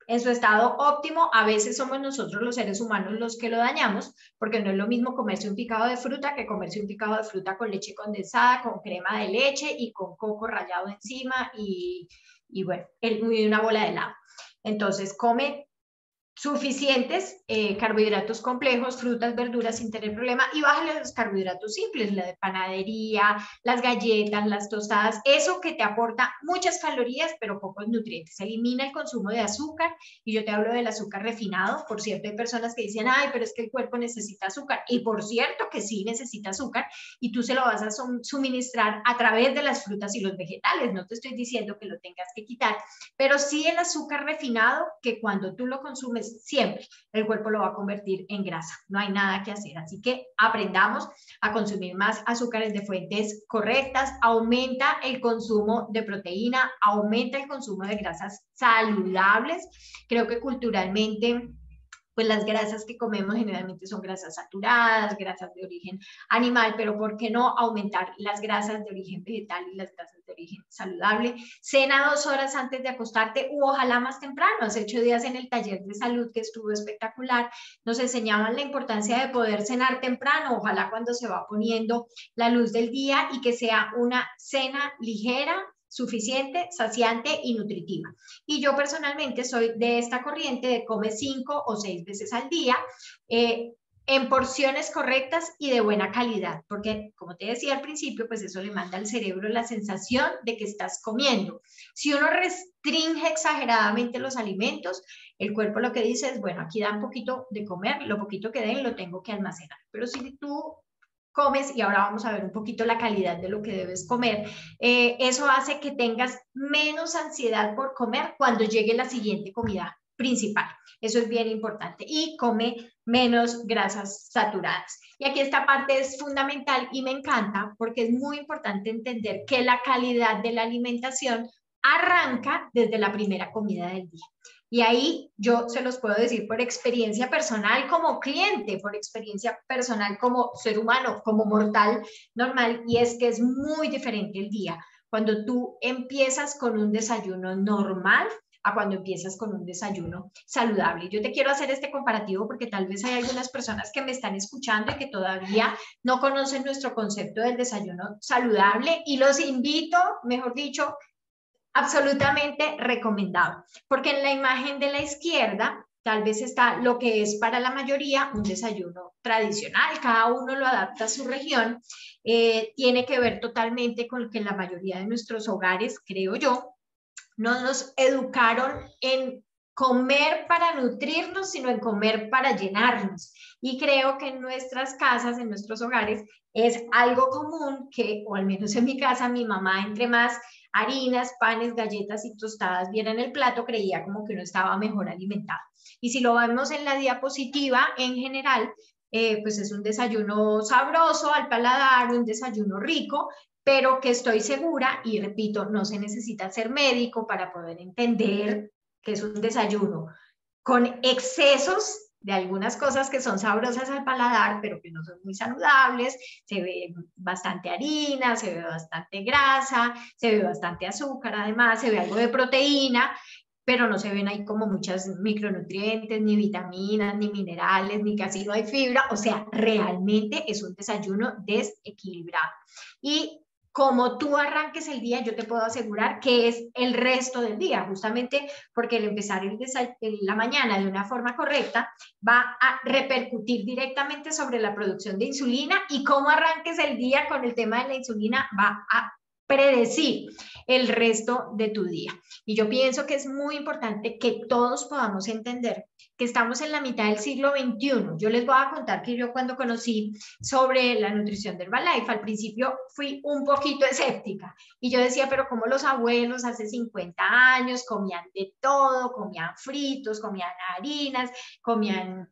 en su estado óptimo. A veces somos nosotros los seres humanos los que lo dañamos, porque no es lo mismo comerse un picado de fruta que comerse un picado de fruta con leche condensada, con crema de leche y con coco rallado encima y bueno, y una bola de helado. Entonces, come suficientes carbohidratos complejos, frutas, verduras sin tener problema, y bájale los carbohidratos simples, la de panadería, las galletas, las tostadas, eso que te aporta muchas calorías pero pocos nutrientes. Elimina el consumo de azúcar, y yo te hablo del azúcar refinado. Por cierto, hay personas que dicen, ay, pero es que el cuerpo necesita azúcar, y por cierto que sí necesita azúcar, y tú se lo vas a suministrar a través de las frutas y los vegetales. No te estoy diciendo que lo tengas que quitar, pero sí el azúcar refinado, que cuando tú lo consumes siempre, el cuerpo lo va a convertir en grasa. No hay nada que hacer. Así que aprendamos a consumir más azúcares de fuentes correctas. Aumenta el consumo de proteína, aumenta el consumo de grasas saludables. Creo que culturalmente, pues las grasas que comemos generalmente son grasas saturadas, grasas de origen animal, pero ¿por qué no aumentar las grasas de origen vegetal y las grasas de origen saludable? Cena 2 horas antes de acostarte, u ojalá más temprano. Hace 8 días en el taller de salud, que estuvo espectacular, nos enseñaban la importancia de poder cenar temprano, ojalá cuando se va poniendo la luz del día, y que sea una cena ligera, suficiente, saciante y nutritiva. Y yo personalmente soy de esta corriente de come 5 o 6 veces al día, en porciones correctas y de buena calidad, porque como te decía al principio, pues eso le manda al cerebro la sensación de que estás comiendo. Si uno restringe exageradamente los alimentos, el cuerpo lo que dice es, bueno, aquí da un poquito de comer, lo poquito que den lo tengo que almacenar. Pero si tú comes, y ahora vamos a ver un poquito la calidad de lo que debes comer, eso hace que tengas menos ansiedad por comer cuando llegue la siguiente comida principal. Eso es bien importante. Y come menos grasas saturadas. Y aquí esta parte es fundamental y me encanta, porque es muy importante entender que la calidad de la alimentación arranca desde la primera comida del día. Y ahí yo se los puedo decir por experiencia personal como cliente, por experiencia personal como ser humano, como mortal normal, y es que es muy diferente el día cuando tú empiezas con un desayuno normal a cuando empiezas con un desayuno saludable. Yo te quiero hacer este comparativo porque tal vez hay algunas personas que me están escuchando y que todavía no conocen nuestro concepto del desayuno saludable, y los invito, mejor dicho, absolutamente recomendado, porque en la imagen de la izquierda tal vez está lo que es para la mayoría un desayuno tradicional, cada uno lo adapta a su región, tiene que ver totalmente con lo que en la mayoría de nuestros hogares, creo yo, no nos educaron en comer para nutrirnos, sino en comer para llenarnos. Y creo que en nuestras casas, en nuestros hogares, es algo común que, o al menos en mi casa, mi mamá, entre más harinas, panes, galletas y tostadas viera en el plato, creía como que uno estaba mejor alimentado. Y si lo vemos en la diapositiva, en general, pues es un desayuno sabroso al paladar, un desayuno rico, pero que estoy segura, y repito, no se necesita ser médico para poder entender que es un desayuno con excesos de algunas cosas que son sabrosas al paladar, pero que no son muy saludables. Se ve bastante harina, se ve bastante grasa, se ve bastante azúcar, además se ve algo de proteína, pero no se ven ahí como muchas micronutrientes, ni vitaminas, ni minerales, ni casi no hay fibra. O sea, realmente es un desayuno desequilibrado. Y como tú arranques el día, yo te puedo asegurar que es el resto del día, justamente porque el empezar la mañana de una forma correcta va a repercutir directamente sobre la producción de insulina, y cómo arranques el día con el tema de la insulina va a predecir el resto de tu día. Y yo pienso que es muy importante que todos podamos entender que estamos en la mitad del siglo XXI. Yo les voy a contar que yo, cuando conocí sobre la nutrición de Herbalife, al principio fui un poquito escéptica, y yo decía, pero ¿cómo los abuelos hace 50 años comían de todo? Comían fritos, comían harinas, comían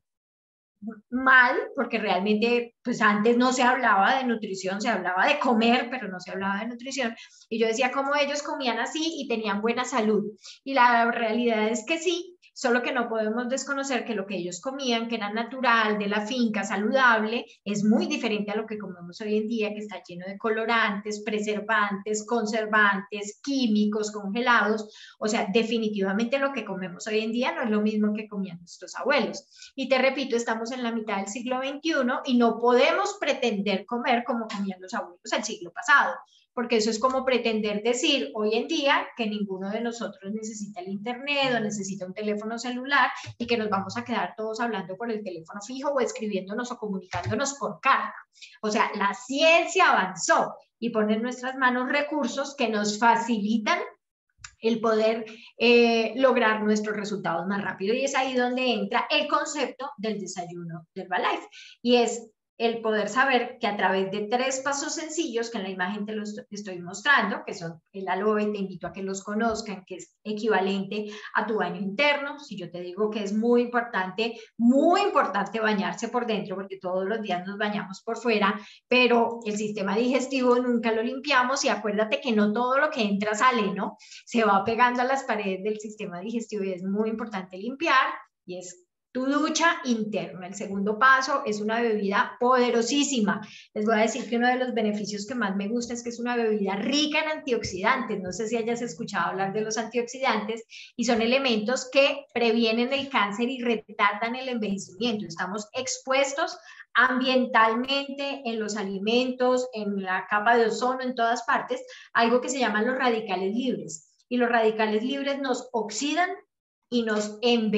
mal, porque realmente pues antes no se hablaba de nutrición, se hablaba de comer, pero no se hablaba de nutrición. Y yo decía, ¿cómo ellos comían así y tenían buena salud? Y la realidad es que sí, solo que no podemos desconocer que lo que ellos comían, que era natural, de la finca, saludable, es muy diferente a lo que comemos hoy en día, que está lleno de colorantes, preservantes, conservantes, químicos, congelados. O sea, definitivamente lo que comemos hoy en día no es lo mismo que comían nuestros abuelos. Y te repito, estamos en la mitad del siglo XXI y no podemos pretender comer como comían los abuelos el siglo pasado, porque eso es como pretender decir hoy en día que ninguno de nosotros necesita el internet o necesita un teléfono celular y que nos vamos a quedar todos hablando por el teléfono fijo o escribiéndonos o comunicándonos por carta. O sea, la ciencia avanzó y pone en nuestras manos recursos que nos facilitan el poder lograr nuestros resultados más rápido. Y es ahí donde entra el concepto del desayuno de Herbalife. Y es el poder saber que a través de 3 pasos sencillos, que en la imagen te los estoy mostrando, que son el aloe, te invito a que los conozcan, que es equivalente a tu baño interno. Si yo te digo que es muy importante bañarse por dentro, porque todos los días nos bañamos por fuera, pero el sistema digestivo nunca lo limpiamos, y acuérdate que no todo lo que entra sale, ¿no? Se va pegando a las paredes del sistema digestivo y es muy importante limpiar, y es tu ducha interna. El segundo paso es una bebida poderosísima. Les voy a decir que uno de los beneficios que más me gusta es que es una bebida rica en antioxidantes. No sé si hayas escuchado hablar de los antioxidantes, y son elementos que previenen el cáncer y retardan el envejecimiento. Estamos expuestos ambientalmente, en los alimentos, en la capa de ozono, en todas partes, algo que se llaman los radicales libres. Y los radicales libres nos oxidan y nos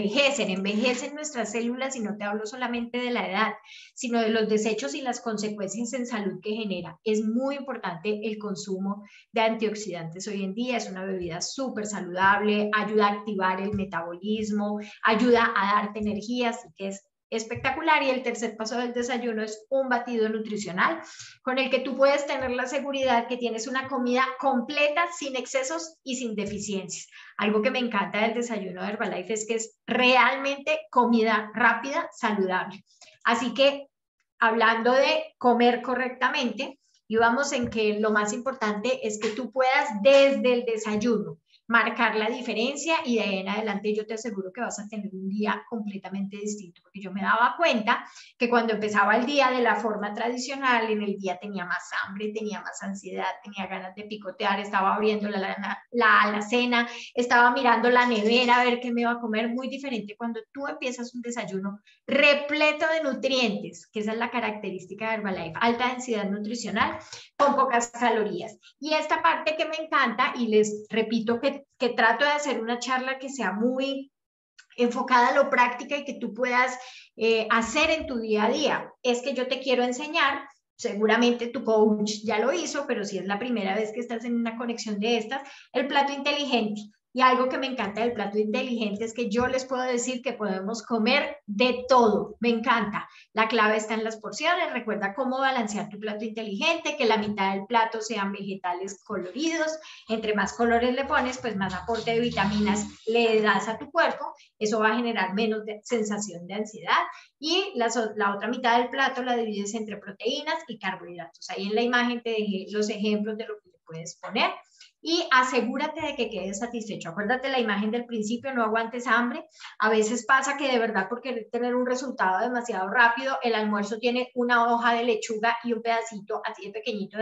envejecen nuestras células, y no te hablo solamente de la edad, sino de los desechos y las consecuencias en salud que genera. Es muy importante el consumo de antioxidantes hoy en día. Es una bebida súper saludable, ayuda a activar el metabolismo, ayuda a darte energía, así que es espectacular. Y el tercer paso del desayuno es un batido nutricional con el que tú puedes tener la seguridad que tienes una comida completa, sin excesos y sin deficiencias. Algo que me encanta del desayuno de Herbalife es que es realmente comida rápida, saludable. Así que, hablando de comer correctamente, íbamos en que lo más importante es que tú puedas desde el desayuno marcar la diferencia, y de ahí en adelante yo te aseguro que vas a tener un día completamente distinto, porque yo me daba cuenta que cuando empezaba el día de la forma tradicional, en el día tenía más hambre, tenía más ansiedad, tenía ganas de picotear, estaba abriendo la alacena, estaba mirando la nevera a ver qué me iba a comer. Muy diferente cuando tú empiezas un desayuno repleto de nutrientes, que esa es la característica de Herbalife, alta densidad nutricional con pocas calorías. Y esta parte que me encanta, y les repito que trato de hacer una charla que sea muy enfocada a lo práctica y que tú puedas hacer en tu día a día, es que yo te quiero enseñar. Seguramente tu coach ya lo hizo, pero si es la primera vez que estás en una conexión de estas, el plato inteligente. Y algo que me encanta del plato inteligente es que yo les puedo decir que podemos comer de todo. Me encanta. La clave está en las porciones. Recuerda cómo balancear tu plato inteligente, que la mitad del plato sean vegetales coloridos. Entre más colores le pones, pues más aporte de vitaminas le das a tu cuerpo. Eso va a generar menos sensación de ansiedad. Y la otra mitad del plato la divides entre proteínas y carbohidratos. Ahí en la imagen te dejé los ejemplos de lo que le puedes poner. Y asegúrate de que quedes satisfecho. Acuérdate la imagen del principio, no aguantes hambre. A veces pasa que de verdad, por querer tener un resultado demasiado rápido, el almuerzo tiene una hoja de lechuga y un pedacito así de pequeñito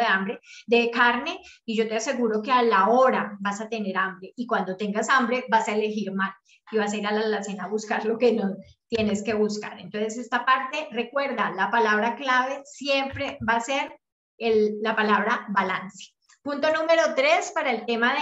de carne, y yo te aseguro que a la hora vas a tener hambre, y cuando tengas hambre vas a elegir mal y vas a ir a la alacena a buscar lo que no tienes que buscar. Entonces, esta parte, recuerda, la palabra clave siempre va a ser la palabra balance. Punto número 3 para el tema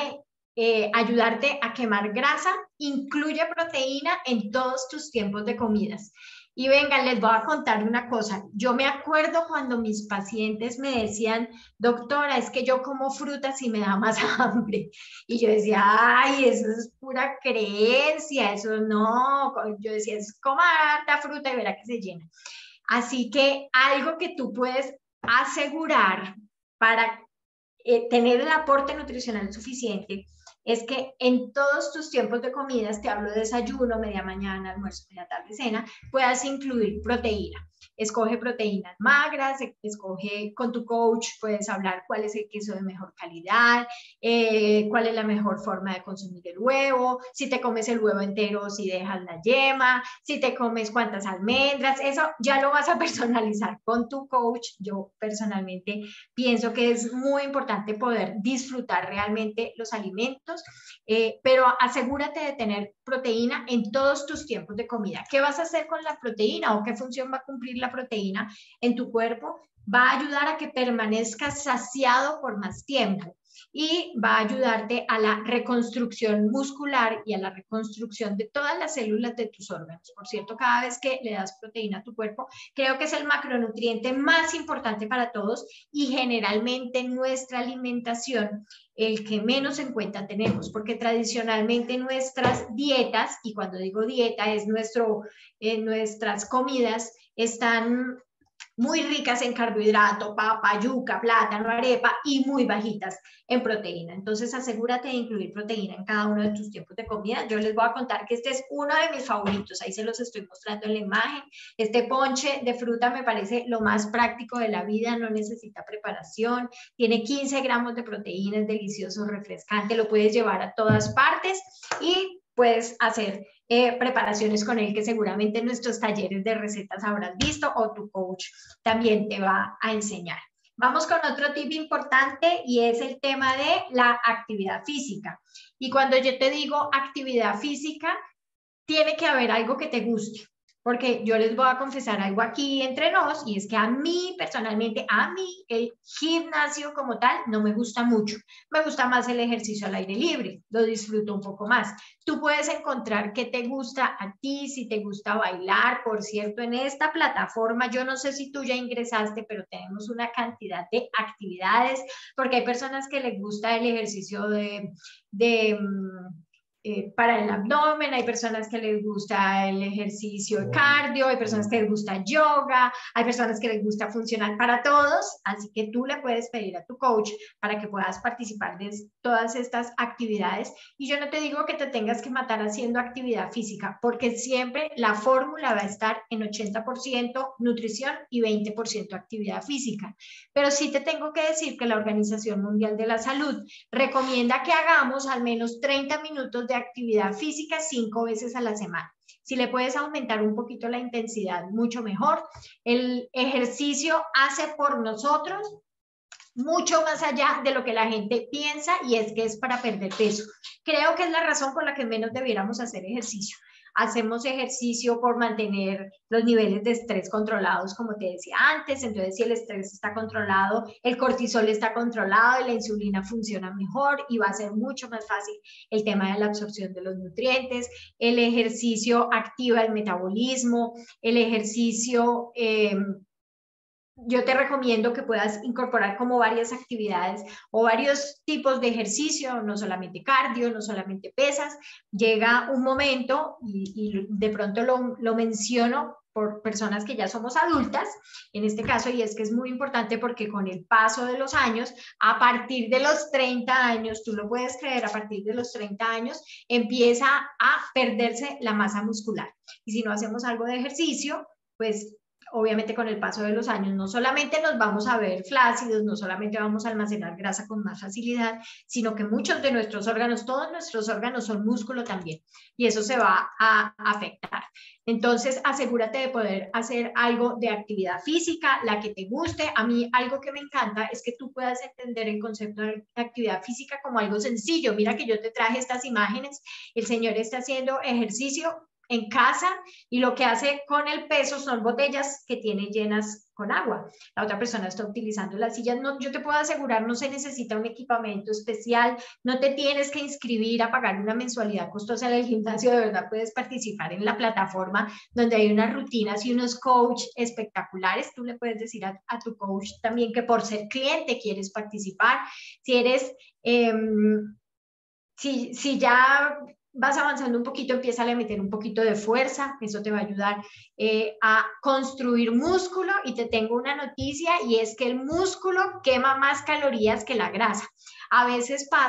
de ayudarte a quemar grasa: incluye proteína en todos tus tiempos de comidas. Y venga, les voy a contar una cosa. Yo me acuerdo cuando mis pacientes me decían: doctora, es que yo como frutas y me da más hambre. Y yo decía: ay, eso es pura creencia, eso no. Yo decía: coma harta fruta y verá que se llena. Así que algo que tú puedes asegurar para tener el aporte nutricional suficiente es que en todos tus tiempos de comidas, te hablo de desayuno, media mañana, almuerzo, media tarde, cena, puedas incluir proteína. Escoge proteínas magras, escoge con tu coach, puedes hablar cuál es el queso de mejor calidad, cuál es la mejor forma de consumir el huevo, si te comes el huevo entero, si dejas la yema, si te comes cuántas almendras, eso ya lo vas a personalizar con tu coach. Yo personalmente pienso que es muy importante poder disfrutar realmente los alimentos, pero asegúrate de tener proteína en todos tus tiempos de comida. ¿Qué vas a hacer con la proteína o qué función va a cumplir la proteína en tu cuerpo? Va a ayudar a que permanezcas saciado por más tiempo y va a ayudarte a la reconstrucción muscular y a la reconstrucción de todas las células de tus órganos. Por cierto, cada vez que le das proteína a tu cuerpo, creo que es el macronutriente más importante para todos y generalmente en nuestra alimentación el que menos en cuenta tenemos, porque tradicionalmente nuestras dietas, y cuando digo dieta es nuestras comidas, están muy ricas en carbohidrato, papa, yuca, plátano, arepa y muy bajitas en proteína. Entonces asegúrate de incluir proteína en cada uno de tus tiempos de comida. Yo les voy a contar que este es uno de mis favoritos, ahí se los estoy mostrando en la imagen. Este ponche de fruta me parece lo más práctico de la vida, no necesita preparación, tiene 15 gramos de proteína, es delicioso, refrescante, lo puedes llevar a todas partes y puedes hacer preparaciones con él que seguramente en nuestros talleres de recetas habrás visto o tu coach también te va a enseñar. Vamos con otro tip importante y es el tema de la actividad física. Y cuando yo te digo actividad física, tiene que haber algo que te guste. Porque yo les voy a confesar algo aquí entre nos, y es que a mí, personalmente, a mí, el gimnasio como tal no me gusta mucho. Me gusta más el ejercicio al aire libre, lo disfruto un poco más. Tú puedes encontrar qué te gusta a ti, si te gusta bailar. Por cierto, en esta plataforma, yo no sé si tú ya ingresaste, pero tenemos una cantidad de actividades, porque hay personas que les gusta el ejercicio para el abdomen, hay personas que les gusta el ejercicio cardio, hay personas que les gusta yoga, hay personas que les gusta funcional, para todos, así que tú le puedes pedir a tu coach para que puedas participar de todas estas actividades. Y yo no te digo que te tengas que matar haciendo actividad física, porque siempre la fórmula va a estar en 80% nutrición y 20% actividad física, pero sí te tengo que decir que la Organización Mundial de la Salud recomienda que hagamos al menos 30 minutos de actividad física 5 veces a la semana. Si le puedes aumentar un poquito la intensidad, mucho mejor. El ejercicio hace por nosotros mucho más allá de lo que la gente piensa, y es que es para perder peso. Creo que es la razón por la que menos debiéramos hacer ejercicio. Hacemos ejercicio por mantener los niveles de estrés controlados, como te decía antes. Entonces, si el estrés está controlado, el cortisol está controlado y la insulina funciona mejor y va a ser mucho más fácil el tema de la absorción de los nutrientes. El ejercicio activa el metabolismo, el ejercicio... yo te recomiendo que puedas incorporar como varias actividades o varios tipos de ejercicio, no solamente cardio, no solamente pesas. Llega un momento, y de pronto lo menciono por personas que ya somos adultas, en este caso, y es que es muy importante porque con el paso de los años, a partir de los 30 años, tú lo puedes creer, a partir de los 30 años, empieza a perderse la masa muscular. Y si no hacemos algo de ejercicio, pues obviamente con el paso de los años no solamente nos vamos a ver flácidos, no solamente vamos a almacenar grasa con más facilidad, sino que muchos de nuestros órganos, todos nuestros órganos son músculo también, y eso se va a afectar. Entonces, asegúrate de poder hacer algo de actividad física, la que te guste. A mí algo que me encanta es que tú puedas entender el concepto de actividad física como algo sencillo. Mira que yo te traje estas imágenes, el señor está haciendo ejercicio en casa y lo que hace con el peso son botellas que tiene llenas con agua. La otra persona está utilizando las sillas. No, yo te puedo asegurar, no se necesita un equipamiento especial, no te tienes que inscribir a pagar una mensualidad costosa en el gimnasio. De verdad puedes participar en la plataforma donde hay unas rutinas y unos coach espectaculares. Tú le puedes decir a tu coach también que por ser cliente quieres participar. Si eres, si ya vas avanzando un poquito, empieza a meter un poquito de fuerza, eso te va a ayudar a construir músculo. Y te tengo una noticia, y es que el músculo quema más calorías que la grasa. A veces pasa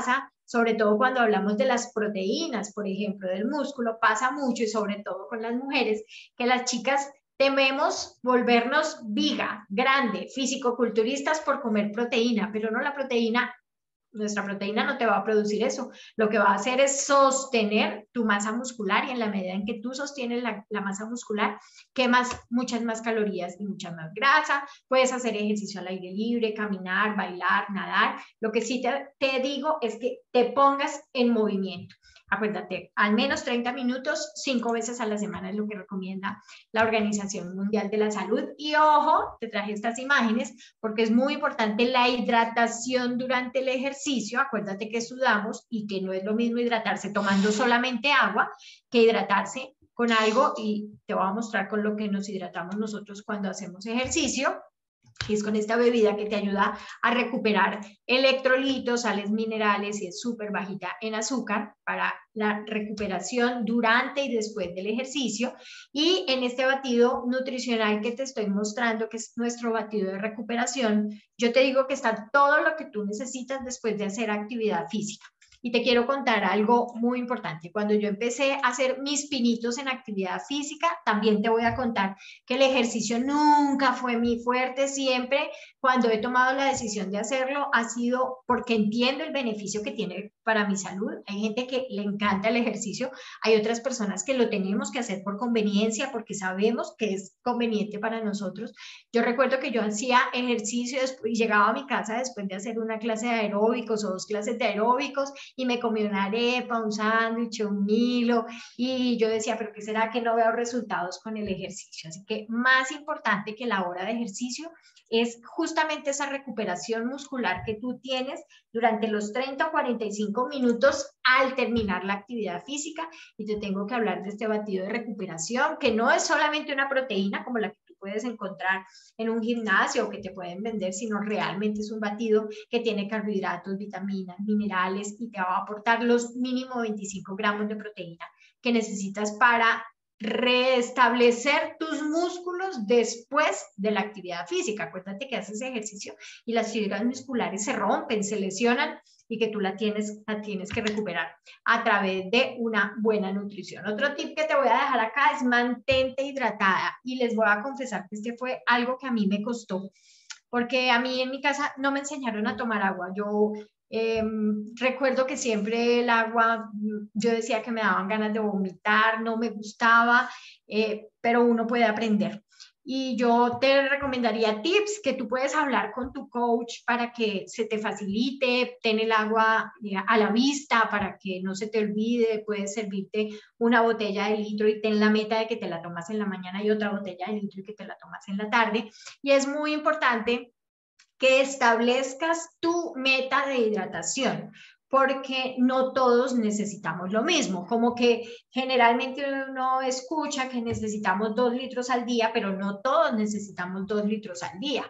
sobre todo cuando hablamos de las proteínas, por ejemplo, del músculo, pasa mucho y sobre todo con las mujeres, que las chicas tememos volvernos viga, grande, fisicoculturistas por comer proteína, pero no, la proteína, nuestra proteína no te va a producir eso. Lo que va a hacer es sostener tu masa muscular y en la medida en que tú sostienes la masa muscular, quemas muchas más calorías y mucha más grasa. Puedes hacer ejercicio al aire libre, caminar, bailar, nadar. Lo que sí te digo es que te pongas en movimiento. Acuérdate, al menos 30 minutos, 5 veces a la semana es lo que recomienda la Organización Mundial de la Salud. Y ojo, te traje estas imágenes porque es muy importante la hidratación durante el ejercicio. Acuérdate que sudamos y que no es lo mismo hidratarse tomando solamente agua que hidratarse con algo, y te voy a mostrar con lo que nos hidratamos nosotros cuando hacemos ejercicio. Y es con esta bebida que te ayuda a recuperar electrolitos, sales minerales y es súper bajita en azúcar para la recuperación durante y después del ejercicio. Y en este batido nutricional que te estoy mostrando, que es nuestro batido de recuperación, yo te digo que está todo lo que tú necesitas después de hacer actividad física. Y te quiero contar algo muy importante. Cuando yo empecé a hacer mis pinitos en actividad física, también te voy a contar que el ejercicio nunca fue mi fuerte. Siempre cuando he tomado la decisión de hacerlo ha sido porque entiendo el beneficio que tiene para mi salud. Hay gente que le encanta el ejercicio, hay otras personas que lo tenemos que hacer por conveniencia, porque sabemos que es conveniente para nosotros. Yo recuerdo que yo hacía ejercicio y llegaba a mi casa después de hacer una clase de aeróbicos o 2 clases de aeróbicos y me comí una arepa, un sándwich, un Milo, y yo decía, pero ¿qué será que no veo resultados con el ejercicio? Así que más importante que la hora de ejercicio es justamente esa recuperación muscular que tú tienes durante los 30 o 45 minutos al terminar la actividad física. Y te tengo que hablar de este batido de recuperación, que no es solamente una proteína como la que tú puedes encontrar en un gimnasio o que te pueden vender, sino realmente es un batido que tiene carbohidratos, vitaminas, minerales y te va a aportar los mínimo 25 gramos de proteína que necesitas para restablecer tus músculos después de la actividad física. Acuérdate que haces ejercicio y las fibras musculares se rompen, se lesionan y que tú la tienes que recuperar a través de una buena nutrición. Otro tip que te voy a dejar acá es mantente hidratada, y les voy a confesar que este fue algo que a mí me costó, porque a mí en mi casa no me enseñaron a tomar agua. Yo recuerdo que siempre el agua, yo decía que me daban ganas de vomitar, no me gustaba, pero uno puede aprender. Y yo te recomendaría tips que tú puedes hablar con tu coach para que se te facilite, ten el agua a la vista para que no se te olvide. Puedes servirte una botella de litro y ten la meta de que te la tomas en la mañana y otra botella de litro y que te la tomas en la tarde. Y es muy importante que establezcas tu meta de hidratación, porque no todos necesitamos lo mismo. Como que generalmente uno escucha que necesitamos 2 litros al día, pero no todos necesitamos 2 litros al día.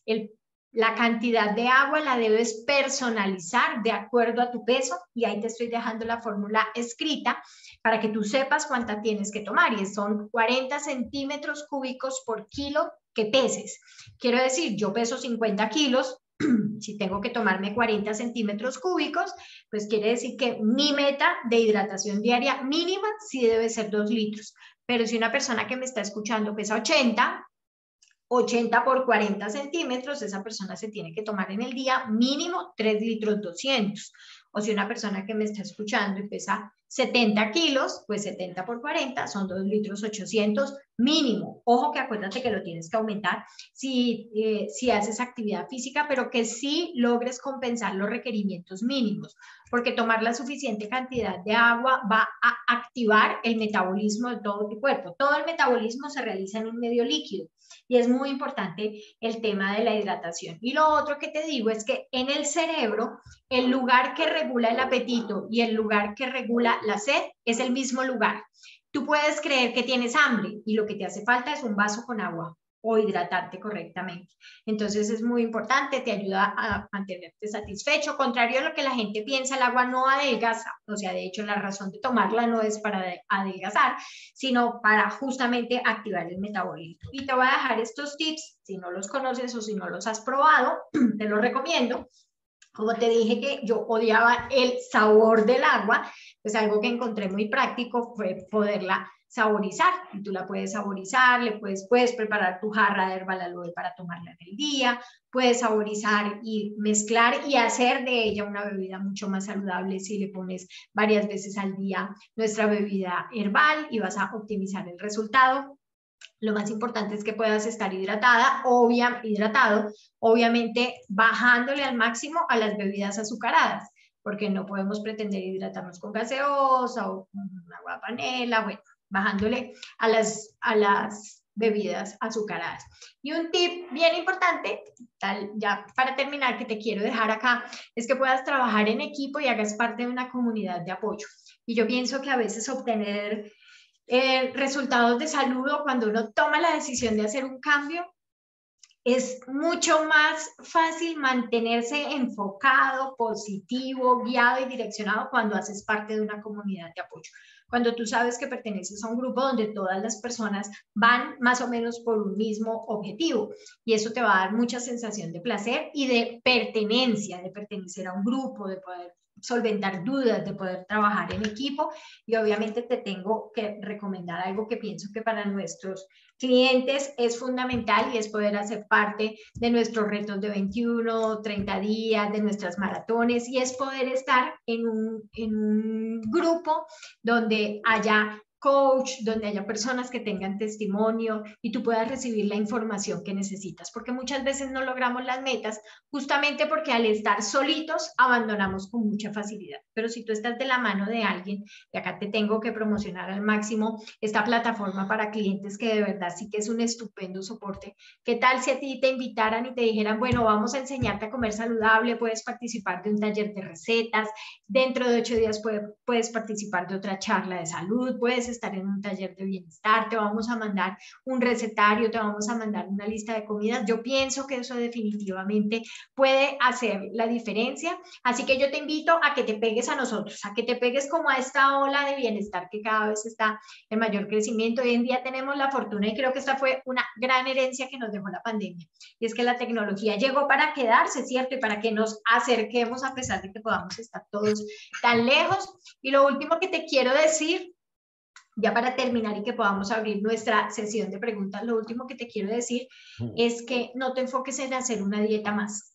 La cantidad de agua la debes personalizar de acuerdo a tu peso, y ahí te estoy dejando la fórmula escrita para que tú sepas cuánta tienes que tomar, y son 40 centímetros cúbicos por kilo que peses. Quiero decir, yo peso 50 kilos, si tengo que tomarme 40 centímetros cúbicos, pues quiere decir que mi meta de hidratación diaria mínima sí debe ser 2 litros. Pero si una persona que me está escuchando pesa 80 por 40 centímetros, esa persona se tiene que tomar en el día mínimo 3 litros 200. O si una persona que me está escuchando y pesa 70 kilos, pues 70 por 40 son 2 litros 800 mínimo. Ojo que acuérdate que lo tienes que aumentar si haces actividad física, pero que sí logres compensar los requerimientos mínimos, porque tomar la suficiente cantidad de agua va a activar el metabolismo de todo tu cuerpo. Todo el metabolismo se realiza en un medio líquido. Y es muy importante el tema de la hidratación. Y lo otro que te digo es que en el cerebro, el lugar que regula el apetito y el lugar que regula la sed es el mismo lugar. Tú puedes creer que tienes hambre y lo que te hace falta es un vaso con agua o hidratarte correctamente. Entonces es muy importante, te ayuda a mantenerte satisfecho. Contrario a lo que la gente piensa, el agua no adelgaza. O sea, de hecho, la razón de tomarla no es para adelgazar, sino para justamente activar el metabolismo. Y te voy a dejar estos tips, si no los conoces o si no los has probado, te los recomiendo. Como te dije que yo odiaba el sabor del agua, pues algo que encontré muy práctico fue poderla saborizar. Y tú la puedes saborizar, puedes preparar tu jarra de herbal aloe para tomarla en el día, puedes saborizar y mezclar y hacer de ella una bebida mucho más saludable si le pones varias veces al día nuestra bebida herbal y vas a optimizar el resultado. Lo más importante es que puedas estar hidratado, obviamente bajándole al máximo a las bebidas azucaradas, porque no podemos pretender hidratarnos con gaseosa o con agua panela, bueno, bajándole a las bebidas azucaradas. Y un tip bien importante, ya para terminar, que te quiero dejar acá, es que puedas trabajar en equipo y hagas parte de una comunidad de apoyo. Y yo pienso que a veces obtener resultados de salud o cuando uno toma la decisión de hacer un cambio, es mucho más fácil mantenerse enfocado, positivo, guiado y direccionado cuando haces parte de una comunidad de apoyo. Cuando tú sabes que perteneces a un grupo donde todas las personas van más o menos por un mismo objetivo y eso te va a dar mucha sensación de placer y de pertenencia, de pertenecer a un grupo, de poder solventar dudas, de poder trabajar en equipo y obviamente te tengo que recomendar algo que pienso que para nuestros clientes es fundamental y es poder hacer parte de nuestros retos de 21, 30 días, de nuestras maratones y es poder estar en un grupo donde haya coach, donde haya personas que tengan testimonio y tú puedas recibir la información que necesitas, porque muchas veces no logramos las metas justamente porque al estar solitos abandonamos con mucha facilidad, pero si tú estás de la mano de alguien, y acá te tengo que promocionar al máximo esta plataforma para clientes que de verdad sí que es un estupendo soporte. ¿Qué tal si a ti te invitaran y te dijeran, bueno, vamos a enseñarte a comer saludable, puedes participar de un taller de recetas, dentro de 8 días puedes participar de otra charla de salud, puedes estar en un taller de bienestar, te vamos a mandar un recetario, te vamos a mandar una lista de comidas? Yo pienso que eso definitivamente puede hacer la diferencia, así que yo te invito a que te pegues a nosotros, a que te pegues como a esta ola de bienestar que cada vez está en mayor crecimiento. Hoy en día tenemos la fortuna y creo que esta fue una gran herencia que nos dejó la pandemia, y es que la tecnología llegó para quedarse, ¿cierto? Y para que nos acerquemos a pesar de que podamos estar todos tan lejos. Y lo último que te quiero decir, ya para terminar y que podamos abrir nuestra sesión de preguntas, lo último que te quiero decir es que no te enfoques en hacer una dieta más,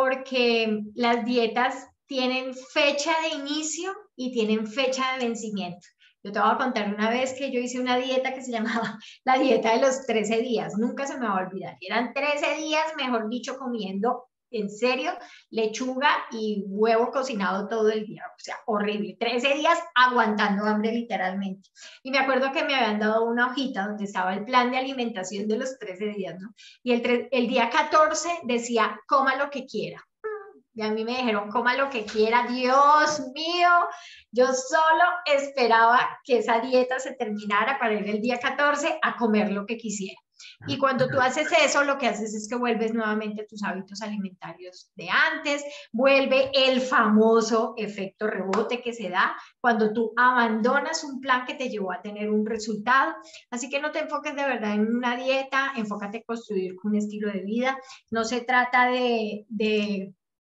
porque las dietas tienen fecha de inicio y tienen fecha de vencimiento. Yo te voy a contar una vez que yo hice una dieta que se llamaba la dieta de los 13 días, nunca se me va a olvidar. Eran 13 días, mejor dicho, comiendo en serio, lechuga y huevo cocinado todo el día, o sea, horrible, 13 días aguantando hambre literalmente. Y me acuerdo que me habían dado una hojita donde estaba el plan de alimentación de los 13 días, ¿no? Y el día 14 decía, coma lo que quiera. Y a mí me dijeron, coma lo que quiera. Dios mío, yo solo esperaba que esa dieta se terminara para ir el día 14 a comer lo que quisiera. Y cuando tú haces eso, lo que haces es que vuelves nuevamente a tus hábitos alimentarios de antes, vuelve el famoso efecto rebote que se da cuando tú abandonas un plan que te llevó a tener un resultado. Así que no te enfoques de verdad en una dieta, enfócate en construir un estilo de vida. No se trata de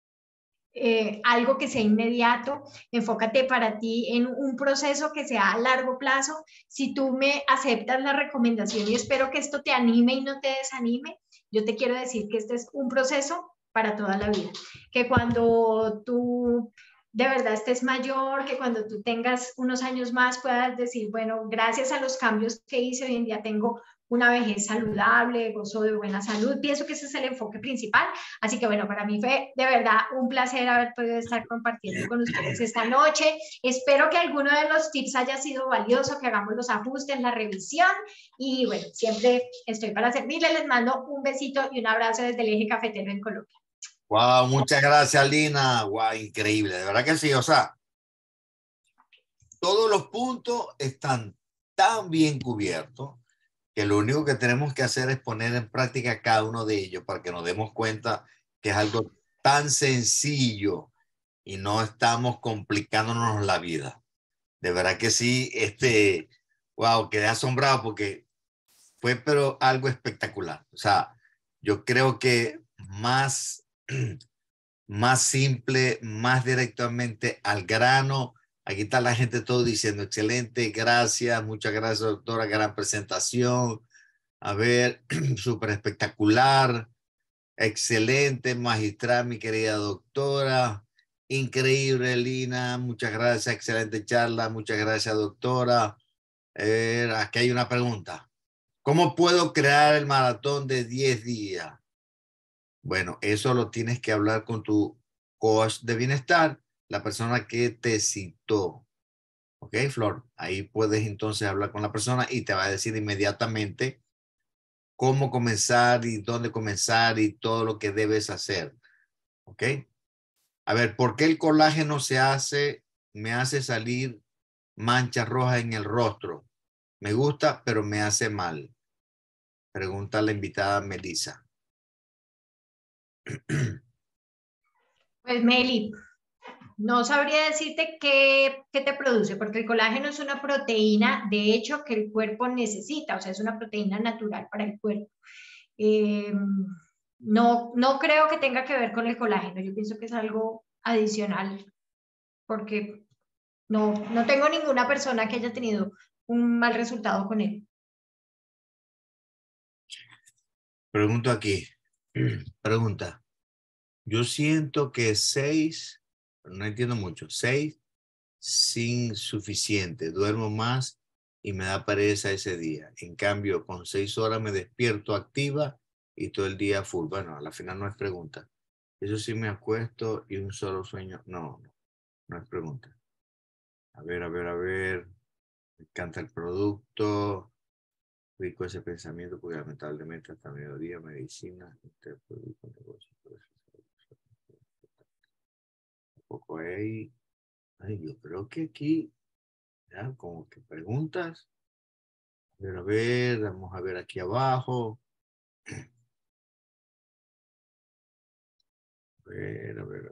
algo que sea inmediato, enfócate para ti en un proceso que sea a largo plazo. Si tú me aceptas la recomendación y espero que esto te anime y no te desanime, yo te quiero decir que este es un proceso para toda la vida, que cuando tú de verdad estés mayor, que cuando tú tengas unos años más puedas decir, bueno, gracias a los cambios que hice hoy en día tengo una vejez saludable, gozo de buena salud. Pienso que ese es el enfoque principal. Así que bueno, para mí fue de verdad un placer haber podido estar compartiendo con ustedes esta noche. Espero que alguno de los tips haya sido valioso, que hagamos los ajustes, la revisión y bueno, siempre estoy para servirles. Les mando un besito y un abrazo desde el Eje Cafetero en Colombia. Wow, muchas gracias, Lina. Wow, increíble, de verdad que sí. O sea, todos los puntos están tan bien cubiertos que lo único que tenemos que hacer es poner en práctica cada uno de ellos para que nos demos cuenta que es algo tan sencillo y no estamos complicándonos la vida. De verdad que sí, wow, quedé asombrado porque fue pero algo espectacular. O sea, yo creo que más más simple, más directamente al grano. Aquí está la gente todo diciendo, excelente, gracias, muchas gracias, doctora, gran presentación. A ver, súper espectacular, excelente, magistral, mi querida doctora. Increíble, Lina, muchas gracias, excelente charla, muchas gracias, doctora. Aquí hay una pregunta. ¿Cómo puedo crear el maratón de 10 días? Bueno, eso lo tienes que hablar con tu coach de bienestar, la persona que te citó. ¿Ok, Flor? Ahí puedes entonces hablar con la persona y te va a decir inmediatamente cómo comenzar y dónde comenzar y todo lo que debes hacer. ¿Ok? A ver, ¿por qué el colágeno me hace salir manchas rojas en el rostro? Me gusta, pero me hace mal. Pregunta la invitada Melissa. Pues Meli, no sabría decirte qué te produce, porque el colágeno es una proteína, de hecho, que el cuerpo necesita, o sea, es una proteína natural para el cuerpo. No creo que tenga que ver con el colágeno, yo pienso que es algo adicional, porque no tengo ninguna persona que haya tenido un mal resultado con él. Pregunto aquí. Pregunta. Yo siento que 6, no entiendo mucho, 6 sin suficiente. Duermo más y me da pereza ese día. En cambio, con 6 horas me despierto activa y todo el día full. Bueno, a la final no es pregunta. Eso sí me acuesto y un solo sueño. No es pregunta. A ver. Me encanta el producto. Rico ese pensamiento porque lamentablemente hasta mediodía medicina, producto, negocio, poco ahí. Ay, yo creo que aquí, ya, como que preguntas. A ver, vamos a ver aquí abajo. A ver.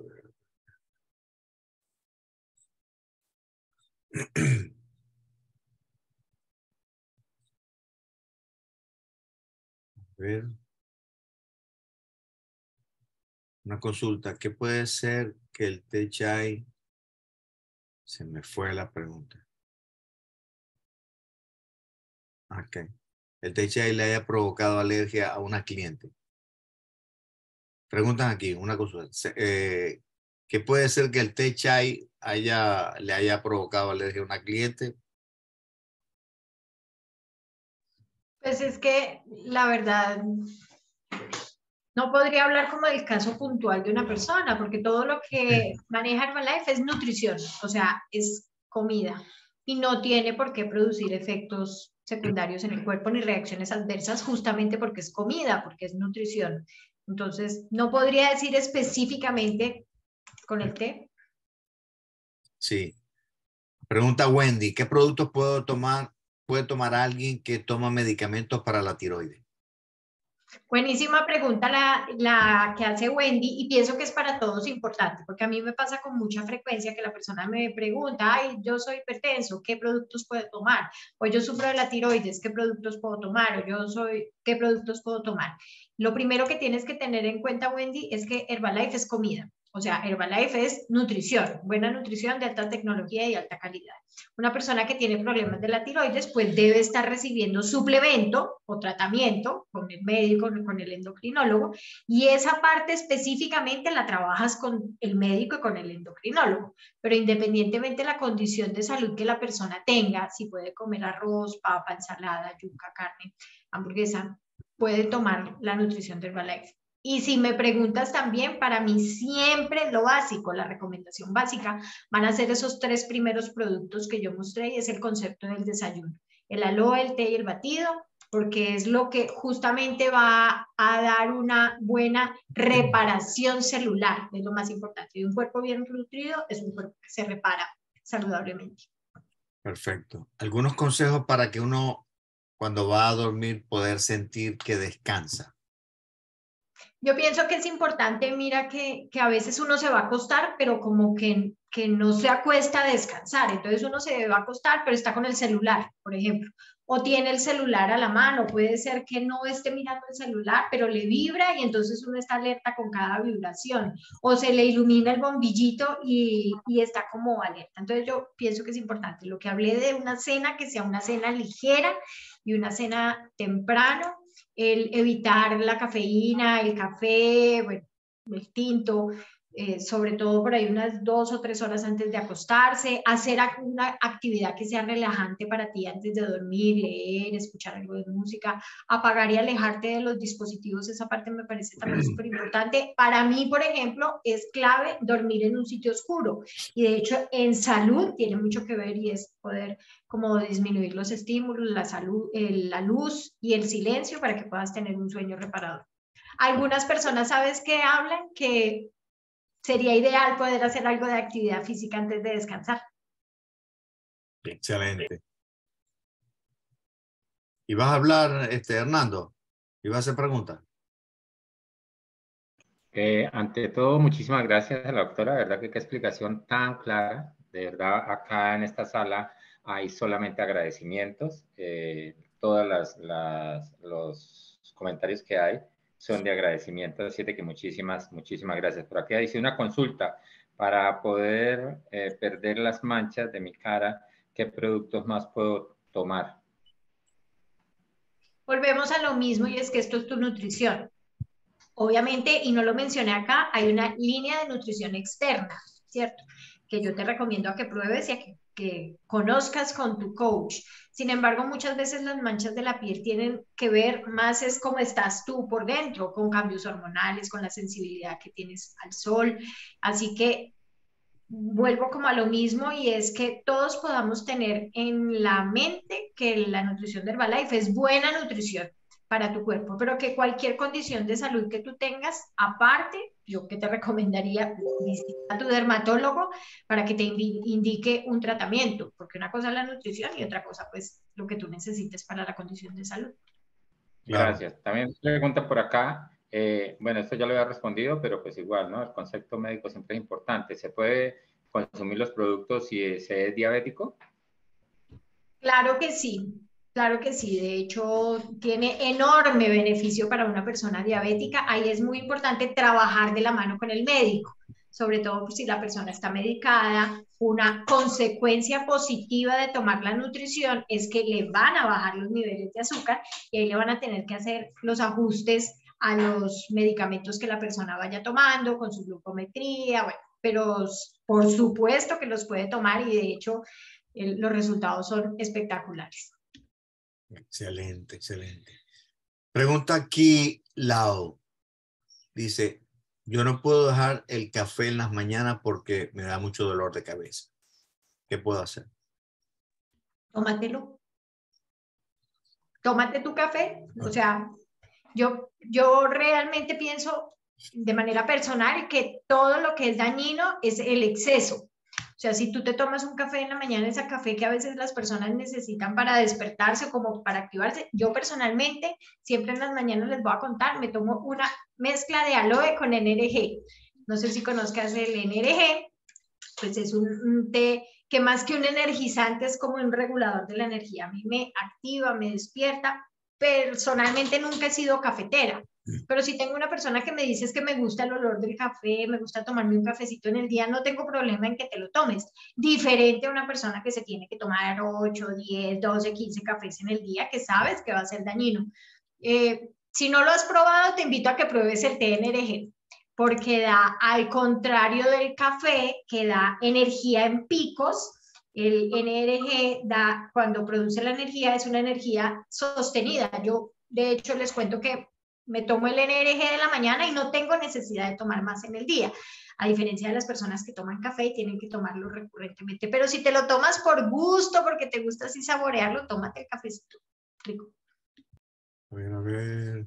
A ver. Una consulta. ¿Qué puede ser que el té chai? Se me fue la pregunta. Ok. El té chai le haya provocado alergia a una cliente. Preguntan aquí, una consulta. ¿Qué puede ser que el té chai le haya provocado alergia a una cliente? Pues es que la verdad no podría hablar como del caso puntual de una persona, porque todo lo que maneja Herbalife es nutrición, o sea, es comida y no tiene por qué producir efectos secundarios en el cuerpo ni reacciones adversas justamente porque es comida, porque es nutrición. Entonces, no podría decir específicamente con el té. Sí. Pregunta Wendy, ¿qué productos puede tomar alguien que toma medicamentos para la tiroides? Buenísima pregunta la que hace Wendy y pienso que es para todos importante, porque a mí me pasa con mucha frecuencia que la persona me pregunta, ay, yo soy hipertenso, ¿qué productos puedo tomar? O yo sufro de la tiroides, ¿qué productos puedo tomar? ¿Qué productos puedo tomar? Lo primero que tienes que tener en cuenta, Wendy, es que Herbalife es comida. O sea, Herbalife es nutrición, buena nutrición de alta tecnología y alta calidad. Una persona que tiene problemas de la tiroides, pues debe estar recibiendo suplemento o tratamiento con el médico, con el endocrinólogo, y esa parte específicamente la trabajas con el médico y con el endocrinólogo. Pero independientemente de la condición de salud que la persona tenga, si puede comer arroz, papa, ensalada, yuca, carne, hamburguesa, puede tomar la nutrición de Herbalife. Y si me preguntas también, para mí siempre lo básico, la recomendación básica, van a ser esos 3 primeros productos que yo mostré y es el concepto del desayuno. El aloe, el té y el batido, porque es lo que justamente va a dar una buena reparación celular, es lo más importante. Y un cuerpo bien nutrido es un cuerpo que se repara saludablemente. Perfecto. ¿Algunos consejos para que uno, cuando va a dormir, poder sentir que descansa? Yo pienso que es importante, mira, que a veces uno se va a acostar, pero como que no se acuesta a descansar. Entonces uno se va a acostar, pero está con el celular, por ejemplo, o tiene el celular a la mano, puede ser que no esté mirando el celular, pero le vibra y entonces uno está alerta con cada vibración, o se le ilumina el bombillito y está como alerta. Entonces yo pienso que es importante, lo que hablé de una cena, que sea una cena ligera y una cena temprano, el evitar la cafeína, el café, bueno, el tinto, sobre todo por ahí unas 2 o 3 horas antes de acostarse, hacer una actividad que sea relajante para ti antes de dormir, leer, escuchar algo de música, apagar y alejarte de los dispositivos, esa parte me parece también súper importante. Para mí, por ejemplo, es clave dormir en un sitio oscuro y de hecho en salud tiene mucho que ver y es poder como disminuir los estímulos, la luz y el silencio para que puedas tener un sueño reparador. Algunas personas, ¿sabes qué hablan? Que sería ideal poder hacer algo de actividad física antes de descansar. Excelente. ¿Y vas a hablar, Hernando? ¿Y vas a hacer preguntas? Ante todo, muchísimas gracias a la doctora. De verdad que qué explicación tan clara. De verdad, acá en esta sala hay solamente agradecimientos. Todos los comentarios que hay son de agradecimiento, así que muchísimas gracias. Por aquí dice una consulta para poder perder las manchas de mi cara. ¿Qué productos más puedo tomar? Volvemos a lo mismo y es que esto es tu nutrición. Obviamente, y no lo mencioné acá, hay una línea de nutrición externa, ¿cierto? Que yo te recomiendo a que pruebes y a que conozcas con tu coach. Sin embargo, muchas veces las manchas de la piel tienen que ver más es cómo estás tú por dentro, con cambios hormonales, con la sensibilidad que tienes al sol. Así que vuelvo como a lo mismo y es que todos podamos tener en la mente que la nutrición de Herbalife es buena nutrición para tu cuerpo, pero que cualquier condición de salud que tú tengas, aparte, yo que te recomendaría visitar a tu dermatólogo para que te indique un tratamiento, porque una cosa es la nutrición y otra cosa pues lo que tú necesites para la condición de salud. Claro. Gracias. También pregunta por acá, bueno, esto ya lo había respondido, pero pues igual, ¿no? El concepto médico siempre es importante. ¿Se puede consumir los productos si se es diabético? Claro que sí, claro que sí. De hecho, tiene enorme beneficio para una persona diabética. Ahí es muy importante trabajar de la mano con el médico, sobre todo si la persona está medicada. Una consecuencia positiva de tomar la nutrición es que le van a bajar los niveles de azúcar y ahí le van a tener que hacer los ajustes a los medicamentos que la persona vaya tomando con su glucometría, bueno, pero por supuesto que los puede tomar y de hecho los resultados son espectaculares. Excelente, excelente. Pregunta aquí, Lau. Dice, yo no puedo dejar el café en las mañanas porque me da mucho dolor de cabeza. ¿Qué puedo hacer? Tómatelo. Tómate tu café. O sea, yo realmente pienso de manera personal que todo lo que es dañino es el exceso. O sea, si tú te tomas un café en la mañana, ese café que a veces las personas necesitan para despertarse o como para activarse, yo personalmente siempre en las mañanas les voy a contar, me tomo una mezcla de aloe con NRG. No sé si conozcas el NRG, pues es un té que más que un energizante es como un regulador de la energía. A mí me activa, me despierta. Personalmente nunca he sido cafetera, pero si tengo una persona que me dice es que me gusta el olor del café, me gusta tomarme un cafecito en el día, no tengo problema en que te lo tomes. Diferente a una persona que se tiene que tomar 8, 10, 12, 15 cafés en el día, que sabes que va a ser dañino. Si no lo has probado, te invito a que pruebes el té NRG, porque da, al contrario del café, que da energía en picos. El NRG da, cuando produce la energía, es una energía sostenida. Yo, de hecho, les cuento que me tomo el NRG de la mañana y no tengo necesidad de tomar más en el día, a diferencia de las personas que toman café y tienen que tomarlo recurrentemente. Pero si te lo tomas por gusto, porque te gusta así saborearlo, tómate el cafecito rico. A ver.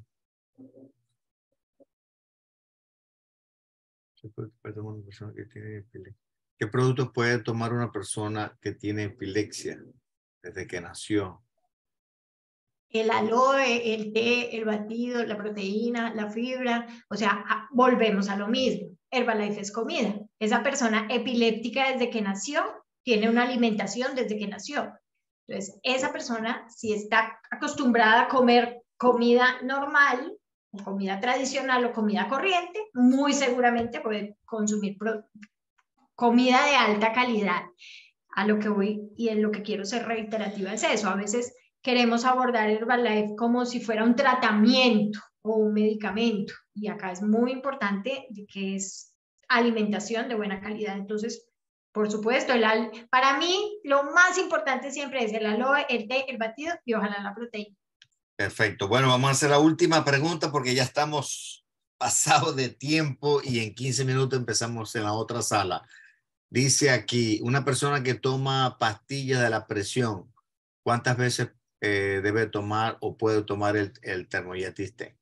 Una persona que tiene epilepsia. ¿Qué productos puede tomar una persona que tiene epilepsia desde que nació? El aloe, el té, el batido, la proteína, la fibra, o sea, volvemos a lo mismo. Herbalife es comida. Esa persona epiléptica desde que nació tiene una alimentación desde que nació. Entonces, esa persona, si está acostumbrada a comer comida normal, o comida tradicional o comida corriente, muy seguramente puede consumir comida de alta calidad. A lo que voy y en lo que quiero ser reiterativa es eso. A veces queremos abordar Herbalife como si fuera un tratamiento o un medicamento, y acá es muy importante que es alimentación de buena calidad. Entonces, por supuesto, para mí lo más importante siempre es el aloe, el té, el batido y ojalá la proteína. Perfecto. Bueno, vamos a hacer la última pregunta porque ya estamos pasados de tiempo y en 15 minutos empezamos en la otra sala. Dice aquí, una persona que toma pastillas de la presión, ¿cuántas veces debe tomar o puede tomar el Thermogenesis T?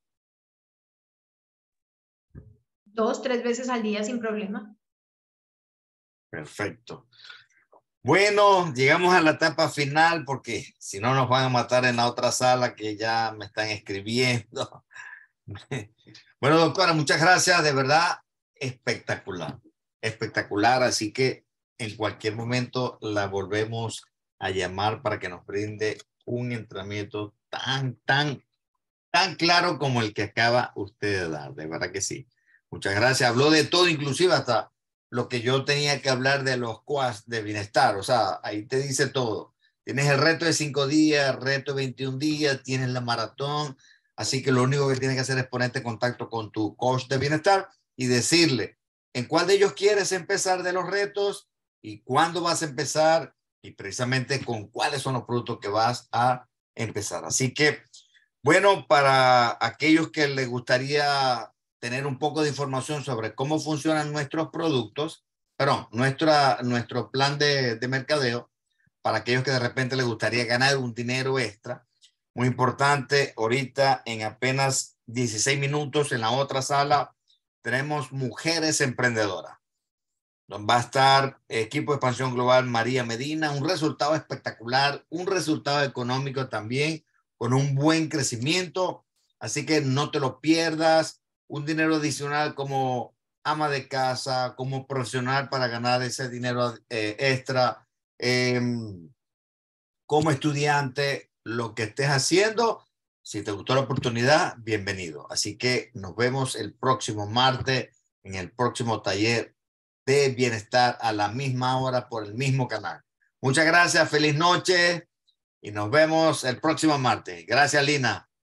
2, 3 veces al día sin problema. Perfecto. Bueno, llegamos a la etapa final porque si no nos van a matar en la otra sala que ya me están escribiendo. Bueno, doctora, muchas gracias, de verdad, espectacular, espectacular. Así que en cualquier momento la volvemos a llamar para que nos brinde un entrenamiento tan claro como el que acaba usted de dar, de verdad que sí. Muchas gracias. Habló de todo, inclusive hasta lo que yo tenía que hablar de los quads de bienestar. O sea, ahí te dice todo. Tienes el reto de 5 días, el reto de 21 días, tienes la maratón. Así que lo único que tienes que hacer es ponerte en contacto con tu coach de bienestar y decirle en cuál de ellos quieres empezar de los retos y cuándo vas a empezar y precisamente con cuáles son los productos que vas a empezar. Así que, bueno, para aquellos que les gustaría tener un poco de información sobre cómo funcionan nuestros productos, perdón, nuestro plan de mercadeo, para aquellos que de repente les gustaría ganar un dinero extra, muy importante, ahorita en apenas 16 minutos en la otra sala tenemos Mujeres Emprendedoras. Va a estar equipo de expansión global María Medina, un resultado espectacular, un resultado económico también con un buen crecimiento, así que no te lo pierdas, un dinero adicional como ama de casa, como profesional para ganar ese dinero extra, como estudiante, lo que estés haciendo, si te gustó la oportunidad, bienvenido. Así que nos vemos el próximo martes en el próximo taller de bienestar a la misma hora por el mismo canal. Muchas gracias, feliz noche y nos vemos el próximo martes. Gracias, Lina.